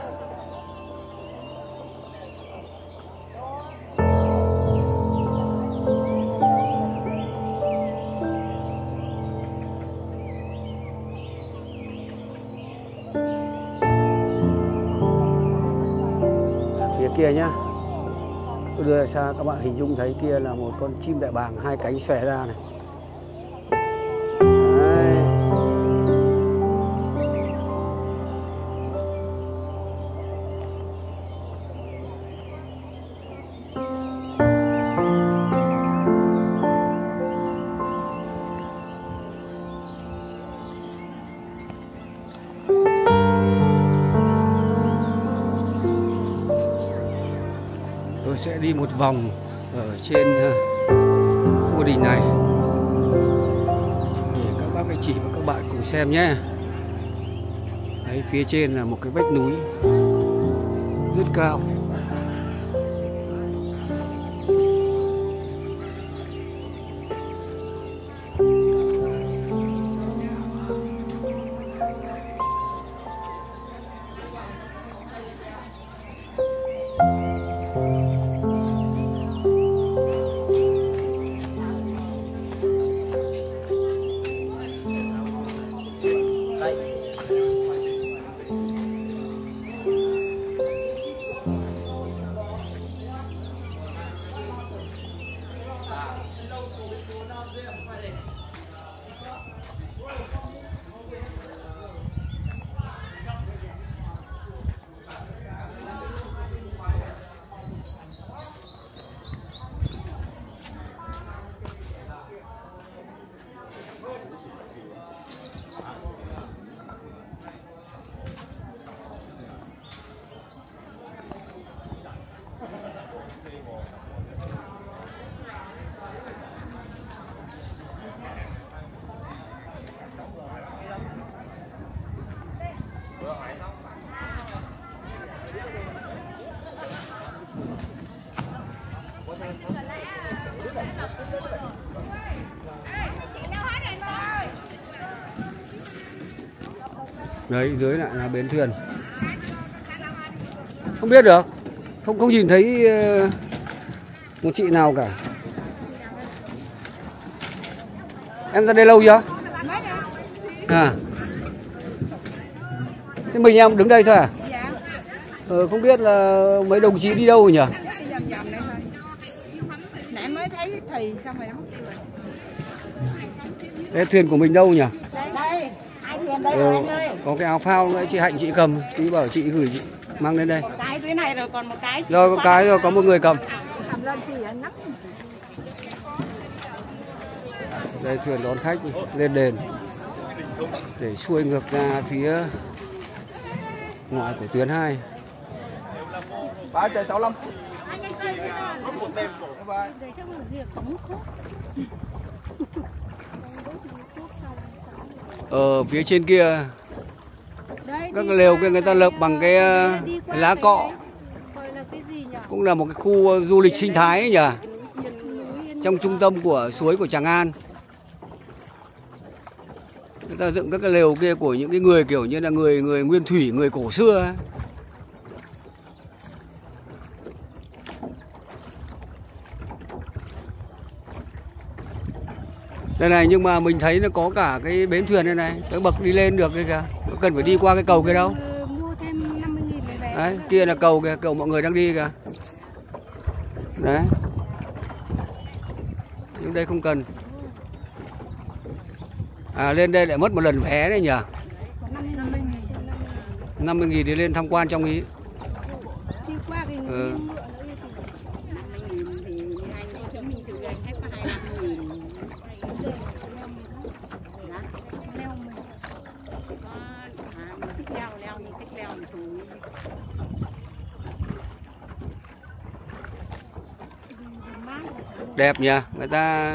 Phía kia nhá, tôi đưa xa các bạn hình dung thấy kia là một con chim đại bàng hai cánh xòe ra này. Đấy. Tôi sẽ đi một vòng ở trên ngôi đình này để các bác anh chị và các bạn cùng xem nhé. Đấy, phía trên là một cái vách núi rất cao. Đấy, dưới lại là bến thuyền. Không biết được, không nhìn thấy một chị nào cả. Em ra đây lâu chưa? À, thế mình em đứng đây thôi à? Không biết là mấy đồng chí đi đâu rồi nhỉ? Nãy mới thấy thì xong rồi đó. Cái thuyền của mình đâu nhỉ? Đây, hai thuyền đây rồi anh ơi. Có cái áo phao đấy chị Hạnh chị cầm, chị bảo chị gửi chị mang lên đây. Tại cái này rồi còn một cái. Rồi có cái rồi, có một người cầm. Đây thuyền đón khách lên đền để xuôi ngược ra phía ngoài của tuyến 2. 365. Ở phía trên kia các lều kia người ta lợp bằng cái lá cọ, cũng là một cái khu du lịch sinh thái ấy nhỉ, trong trung tâm của suối của Tràng An. Người ta dựng các cái lều kia của những cái người kiểu như là người nguyên thủy, người cổ xưa ấy. Đây này, nhưng mà mình thấy nó có cả cái bến thuyền đây này, cái bậc đi lên được cái kìa, có cần phải đi qua cái cầu kia đâu. Mua thêm 50.000 về về. Đấy, kia là cầu kìa, cầu mọi người đang đi kìa. Đấy. Nhưng đây không cần. À, lên đây lại mất một lần vé đấy nhỉ. 50.000 thì lên tham quan trong ý. Đi qua cái ngựa nữa thì 50.000 thì anh cho mình từ anh hết có 25.000. leo mình. Mình thích leo mình thích leo một thứ. Đẹp nhỉ, người ta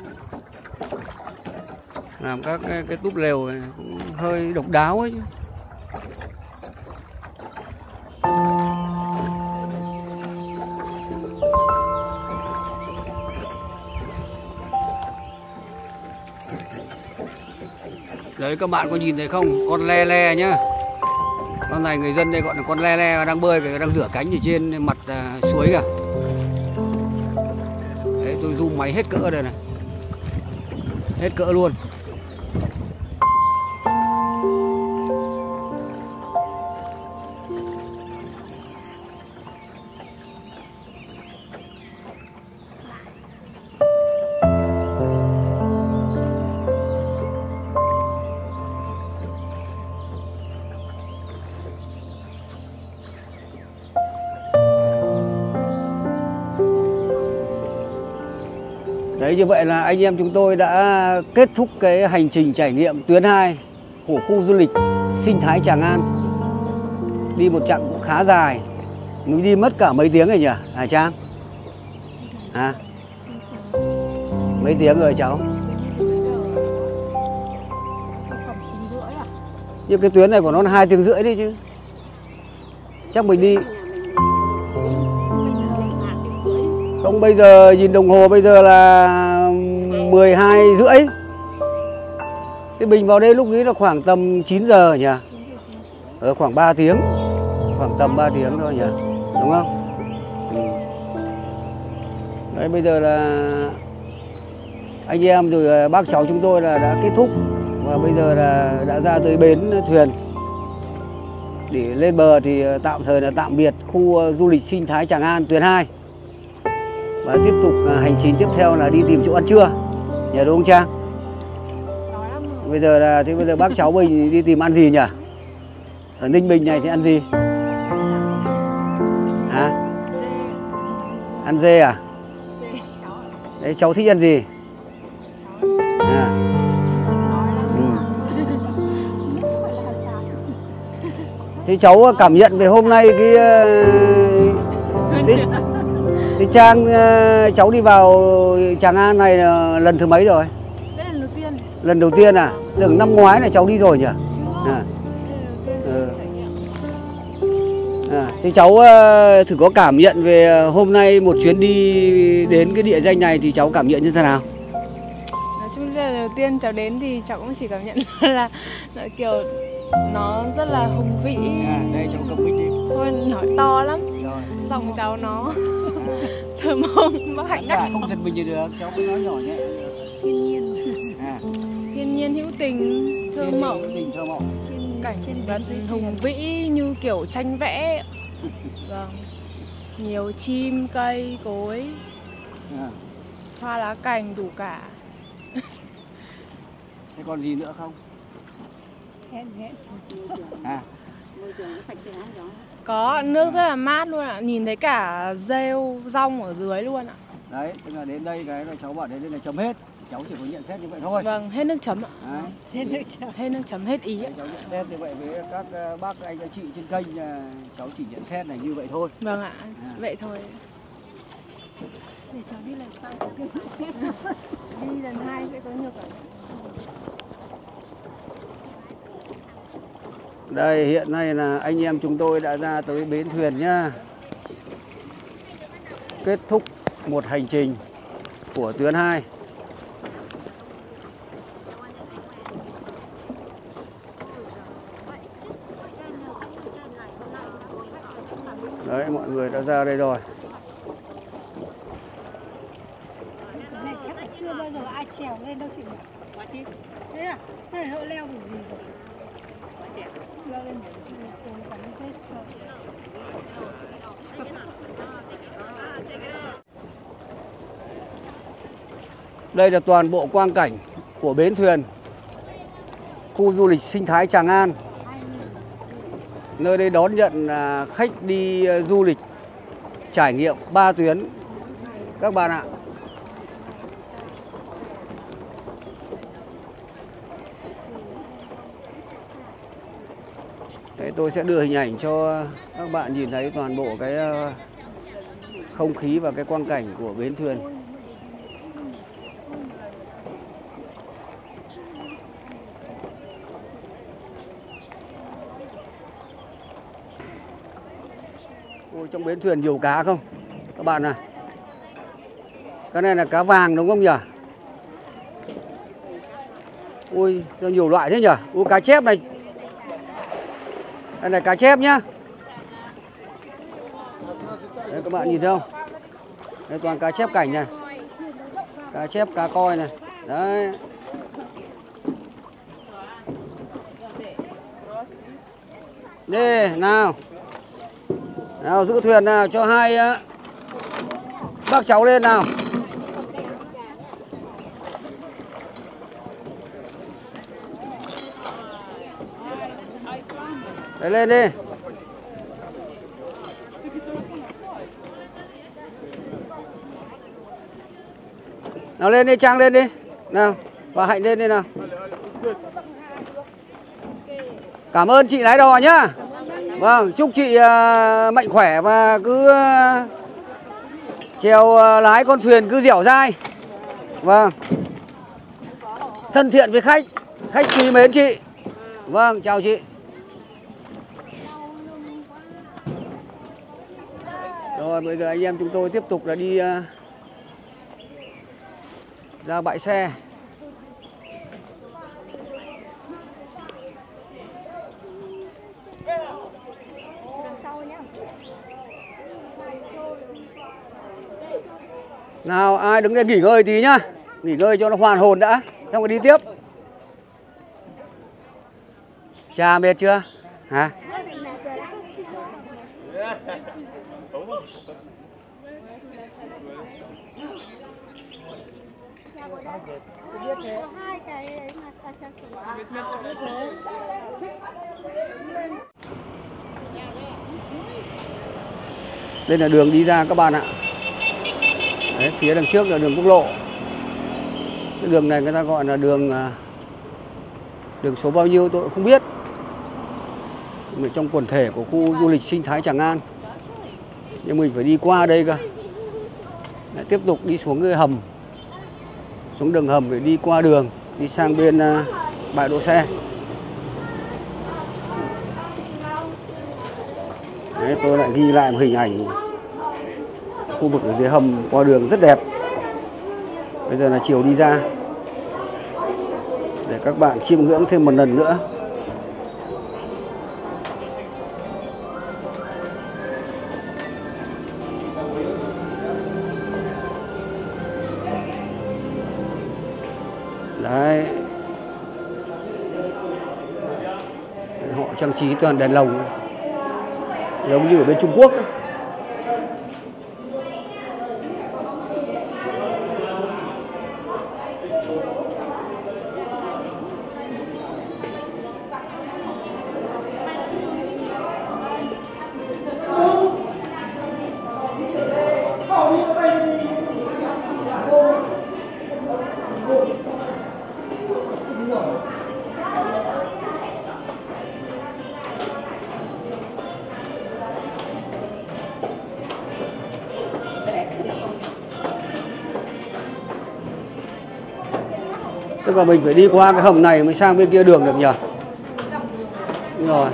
làm các cái túp lều này cũng hơi độc đáo ấy chứ. Đấy, các bạn có nhìn thấy không? Con le le nhá. Con này người dân đây gọi là con le le, đang bơi, đang rửa cánh ở trên mặt suối kìa. Đấy, tôi zoom máy hết cỡ đây này. Hết cỡ luôn. Đấy, như vậy là anh em chúng tôi đã kết thúc cái hành trình trải nghiệm tuyến 2 của khu du lịch sinh thái Tràng An. Đi một chặng cũng khá dài. Mình đi mất cả mấy tiếng rồi nhỉ, Hà Trang? Hả? Mấy tiếng rồi cháu? Nhưng cái tuyến này của nó là 2 tiếng rưỡi đấy chứ. Chắc mình đi. Không, bây giờ nhìn đồng hồ bây giờ là 12 rưỡi. Thì mình vào đây lúc ấy là khoảng tầm 9 giờ nhỉ? Ở khoảng 3 tiếng. Khoảng tầm 3 tiếng thôi nhỉ? Đúng không? Ừ. Đấy, bây giờ là anh em rồi bác cháu chúng tôi là đã kết thúc. Và bây giờ là đã ra tới bến thuyền. Để lên bờ thì tạm thời là tạm biệt khu du lịch sinh thái Tràng An tuyến 2. Và tiếp tục hành trình tiếp theo là đi tìm chỗ ăn trưa. Nhờ đúng không Trang? Bây giờ là thế, bây giờ bác cháu mình đi tìm ăn gì nhỉ? Ở Ninh Bình này thì ăn gì? Hả? Ăn dê à? Đấy, cháu thích ăn gì? À. Ừ. Thế cháu cảm nhận về hôm nay cái Trang, cháu đi vào Tràng An này là lần thứ mấy rồi? Đây là lần đầu tiên. Lần đầu tiên à? Tưởng năm ngoái này cháu đi rồi nhỉ? À. Ừ. À, thế cháu thử có cảm nhận về hôm nay một chuyến đi đến cái địa danh này thì cháu cảm nhận như thế nào? Nói chung là lần đầu tiên cháu đến thì cháu cũng chỉ cảm nhận là kiểu nó rất là hùng vĩ. À, đây cháu cầm mic đi. Thôi nói to lắm. Rồi. Giọng cháu nó thơm mông, bác Hạnh đắc. Không giật mình gì được, cháu mới nói nhỏ nhẹ. Thiên nhiên. À. Thiên nhiên hữu tình, thơ mộng. Tình thơ mộng. Cảnh vật hùng vĩ như kiểu tranh vẽ. Vâng. Nhiều chim, cây, cối. À. Hoa lá cành đủ cả. Thế còn gì nữa không? À, Môi trường có sạch sẽ không cháu? Có, nước rất là mát luôn ạ. Nhìn thấy cả rêu, rong ở dưới luôn ạ. Đấy, tức là đến đây cái là cháu bảo đến đây là chấm hết. Cháu chỉ có nhận xét như vậy thôi. Vâng, hết nước chấm ạ. Đấy. Hết nước chấm, hết ý ạ. Cháu nhận xét như vậy với các bác anh chị trên kênh là cháu chỉ nhận xét là như vậy thôi. Vâng ạ, vậy thôi. Để cháu đi lần sau có cái xét. Đi lần 2 sẽ có nhiều cả. Đây hiện nay là anh em chúng tôi đã ra tới bến thuyền nhá. Kết thúc một hành trình của tuyến 2. Đấy, mọi người đã ra đây rồi. Cái này chắc là chưa bao giờ ai trèo lên đâu chị nhỉ? Thế à? Thế này họ leo kiểu gì rồi? Leo lên để còn thế. Đây là toàn bộ quang cảnh của bến thuyền khu du lịch sinh thái Tràng An. Nơi đây đón nhận khách đi du lịch trải nghiệm 3 tuyến các bạn ạ. Thế tôi sẽ đưa hình ảnh cho các bạn nhìn thấy toàn bộ cái không khí và cái quang cảnh của bến thuyền. Ôi, trong bến thuyền nhiều cá không các bạn à? Cái này là cá vàng đúng không nhỉ? Ui, nhiều loại thế nhỉ? Ui, cá chép này. Đây là cá chép nhá. Đấy, các bạn nhìn thấy không? Đây toàn cá chép cảnh này. Cá chép, cá coi này. Đấy. Đi, nào. Nào, giữ thuyền nào cho hai bác cháu lên nào. Đấy, lên đi. Nào lên đi, Trang lên đi. Nào, và Hạnh lên đi nào. Cảm ơn chị lái đò nhá. Vâng, chúc chị mạnh khỏe và cứ chèo lái con thuyền cứ dẻo dai. Vâng. Thân thiện với khách, khách quý mến chị. Vâng, chào chị. Rồi bây giờ anh em chúng tôi tiếp tục là đi ra bãi xe. Nào ai đứng đây nghỉ ngơi tí nhá. Nghỉ ngơi cho nó hoàn hồn đã, xong rồi đi tiếp. Cha mệt chưa? Hả? Đây là đường đi ra các bạn ạ. Đấy, phía đằng trước là đường quốc lộ. Cái đường này người ta gọi là đường số bao nhiêu tôi cũng không biết. Ở trong quần thể của khu du lịch sinh thái Tràng An. Nhưng mình phải đi qua đây cơ. Lại tiếp tục đi xuống cái hầm. Xuống đường hầm để đi qua đường, đi sang bên bãi đỗ xe. Đấy, tôi lại ghi lại một hình ảnh khu vực ở dưới hầm qua đường rất đẹp. Bây giờ là chiều đi ra để các bạn chiêm ngưỡng thêm một lần nữa. Đấy. Họ trang trí toàn đèn lồng giống như ở bên Trung Quốc. Tức là mình phải đi qua cái hầm này mới sang bên kia đường được nhỉ? Đúng rồi.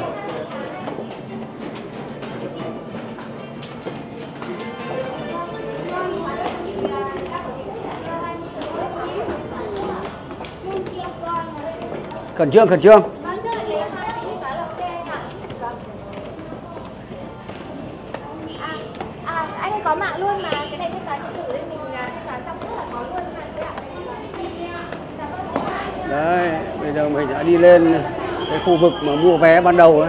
Khẩn trương, khẩn trương. Anh có mạng luôn mà, cái này thanh toán điện tử đây, mình thanh toán xong rất là có luôn mà. Đấy, bây giờ mình đã đi lên cái khu vực mà mua vé ban đầu ấy.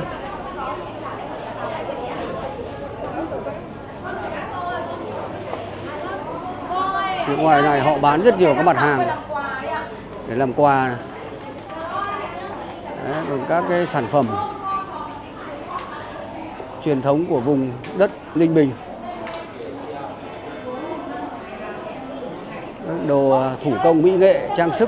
Phía ngoài này họ bán rất nhiều các mặt hàng để làm quà này. Đấy, còn các cái sản phẩm truyền thống của vùng đất Ninh Bình. Đồ thủ công mỹ nghệ, trang sức.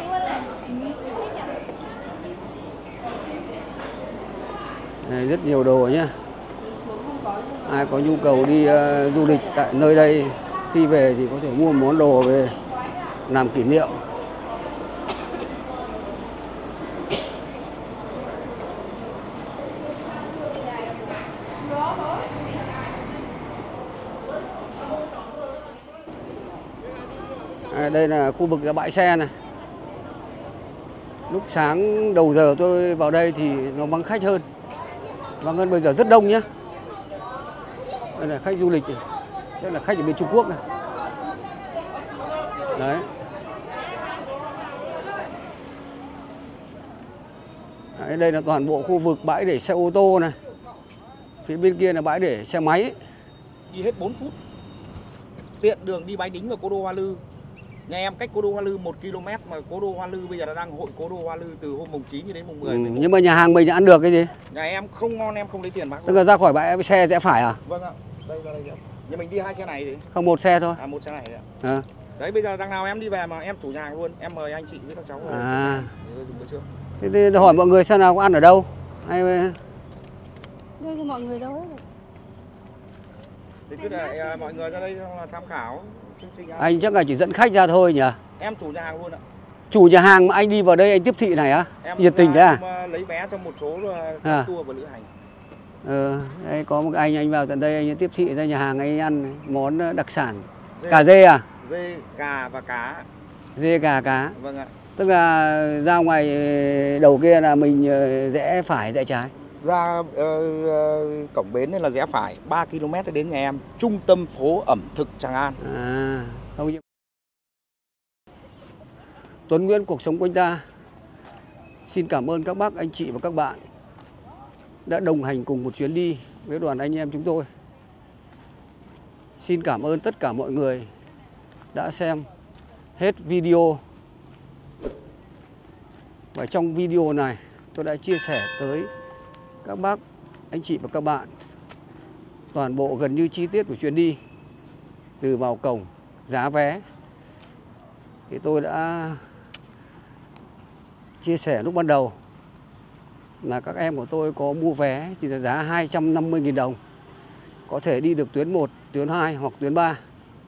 Đây, rất nhiều đồ nhé. Ai có nhu cầu đi du lịch tại nơi đây, khi về thì có thể mua món đồ về làm kỷ niệm. Đây là khu vực bãi xe này. Lúc sáng đầu giờ tôi vào đây thì nó vắng khách hơn. Vắng hơn bây giờ rất đông nhé. Đây là khách du lịch này. Đây là khách ở bên Trung Quốc này. Đấy. Đấy, đây là toàn bộ khu vực bãi để xe ô tô này. Phía bên kia là bãi để xe máy. Đi hết 4 phút. Tiện đường đi Bái Đính và Cố Đô Hoa Lư. Nhà em cách Cố Đô Hoa Lư 1 km mà Cố Đô Hoa Lư bây giờ đang hội Cố Đô Hoa Lư từ hôm mùng 9 đến mùng 10. Nhưng mà nhà hàng mình ăn được cái gì? Nhà em không ngon, em không lấy tiền bác. Tức là ra khỏi bãi xe rẽ phải à? Vâng ạ. Đây ra đây. Nhưng mình đi 2 xe này thì. Không, một xe thôi. À, một xe này đấy ạ. À. Đấy bây giờ đằng nào em đi về mà em chủ nhà hàng luôn, em mời anh chị với các cháu rồi. À. Dùng bữa trưa. Thế thì hỏi mọi người xem nào có ăn ở đâu? Hay đây thì mọi người đâu hết rồi. Thì cứ để mọi người ra đây là tham khảo chương trình ăn. Anh chắc là chỉ dẫn khách ra thôi nhỉ? Em chủ nhà hàng luôn ạ. Chủ nhà hàng mà anh đi vào đây anh tiếp thị này á? Nhiệt tình thế à? Em lấy vé cho một số tour và lữ hành. Đây có một anh vào tận đây anh tiếp thị ra nhà hàng anh ăn món đặc sản. Cà dê à? Dê, gà và cá. Dê, gà, cá. Vâng ạ. Tức là ra ngoài đầu kia là mình rẽ phải, rẽ trái. Ra cổng bến này là rẽ phải 3 km đến nhà em, trung tâm phố ẩm thực Tràng An. À, không như Tuấn Nguyễn, cuộc sống quanh ta. Xin cảm ơn các bác, anh chị và các bạn đã đồng hành cùng một chuyến đi với đoàn anh em chúng tôi. Xin cảm ơn tất cả mọi người đã xem hết video. Và trong video này tôi đã chia sẻ tới các bác, anh chị và các bạn toàn bộ gần như chi tiết của chuyến đi. Từ vào cổng, giá vé thì tôi đã chia sẻ lúc ban đầu là các em của tôi có mua vé thì là giá 250.000 đồng. Có thể đi được tuyến 1, tuyến 2 hoặc tuyến 3.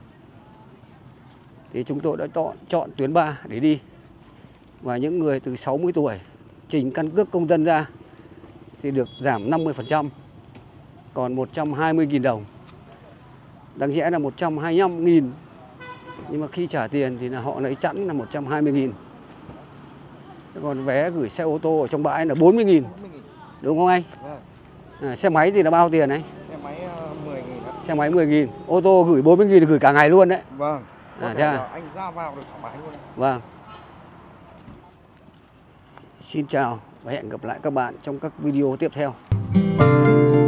Thì chúng tôi đã chọn tuyến 3 để đi. Và những người từ 60 tuổi trình căn cước công dân ra thì được giảm 50%, còn 120.000 đồng. Đáng lẽ là 125.000, nhưng mà khi trả tiền thì là họ lấy chẵn là 120.000. Còn vé gửi xe ô tô ở trong bãi là 40.000, đúng không anh? Xe máy thì là bao tiền đấy? Xe máy 10.000. Xe máy 10.000, ô tô gửi 40.000 gửi cả ngày luôn đấy. Vâng. Anh ra vào được thoải mái luôn đấy. Vâng. Xin chào và hẹn gặp lại các bạn trong các video tiếp theo.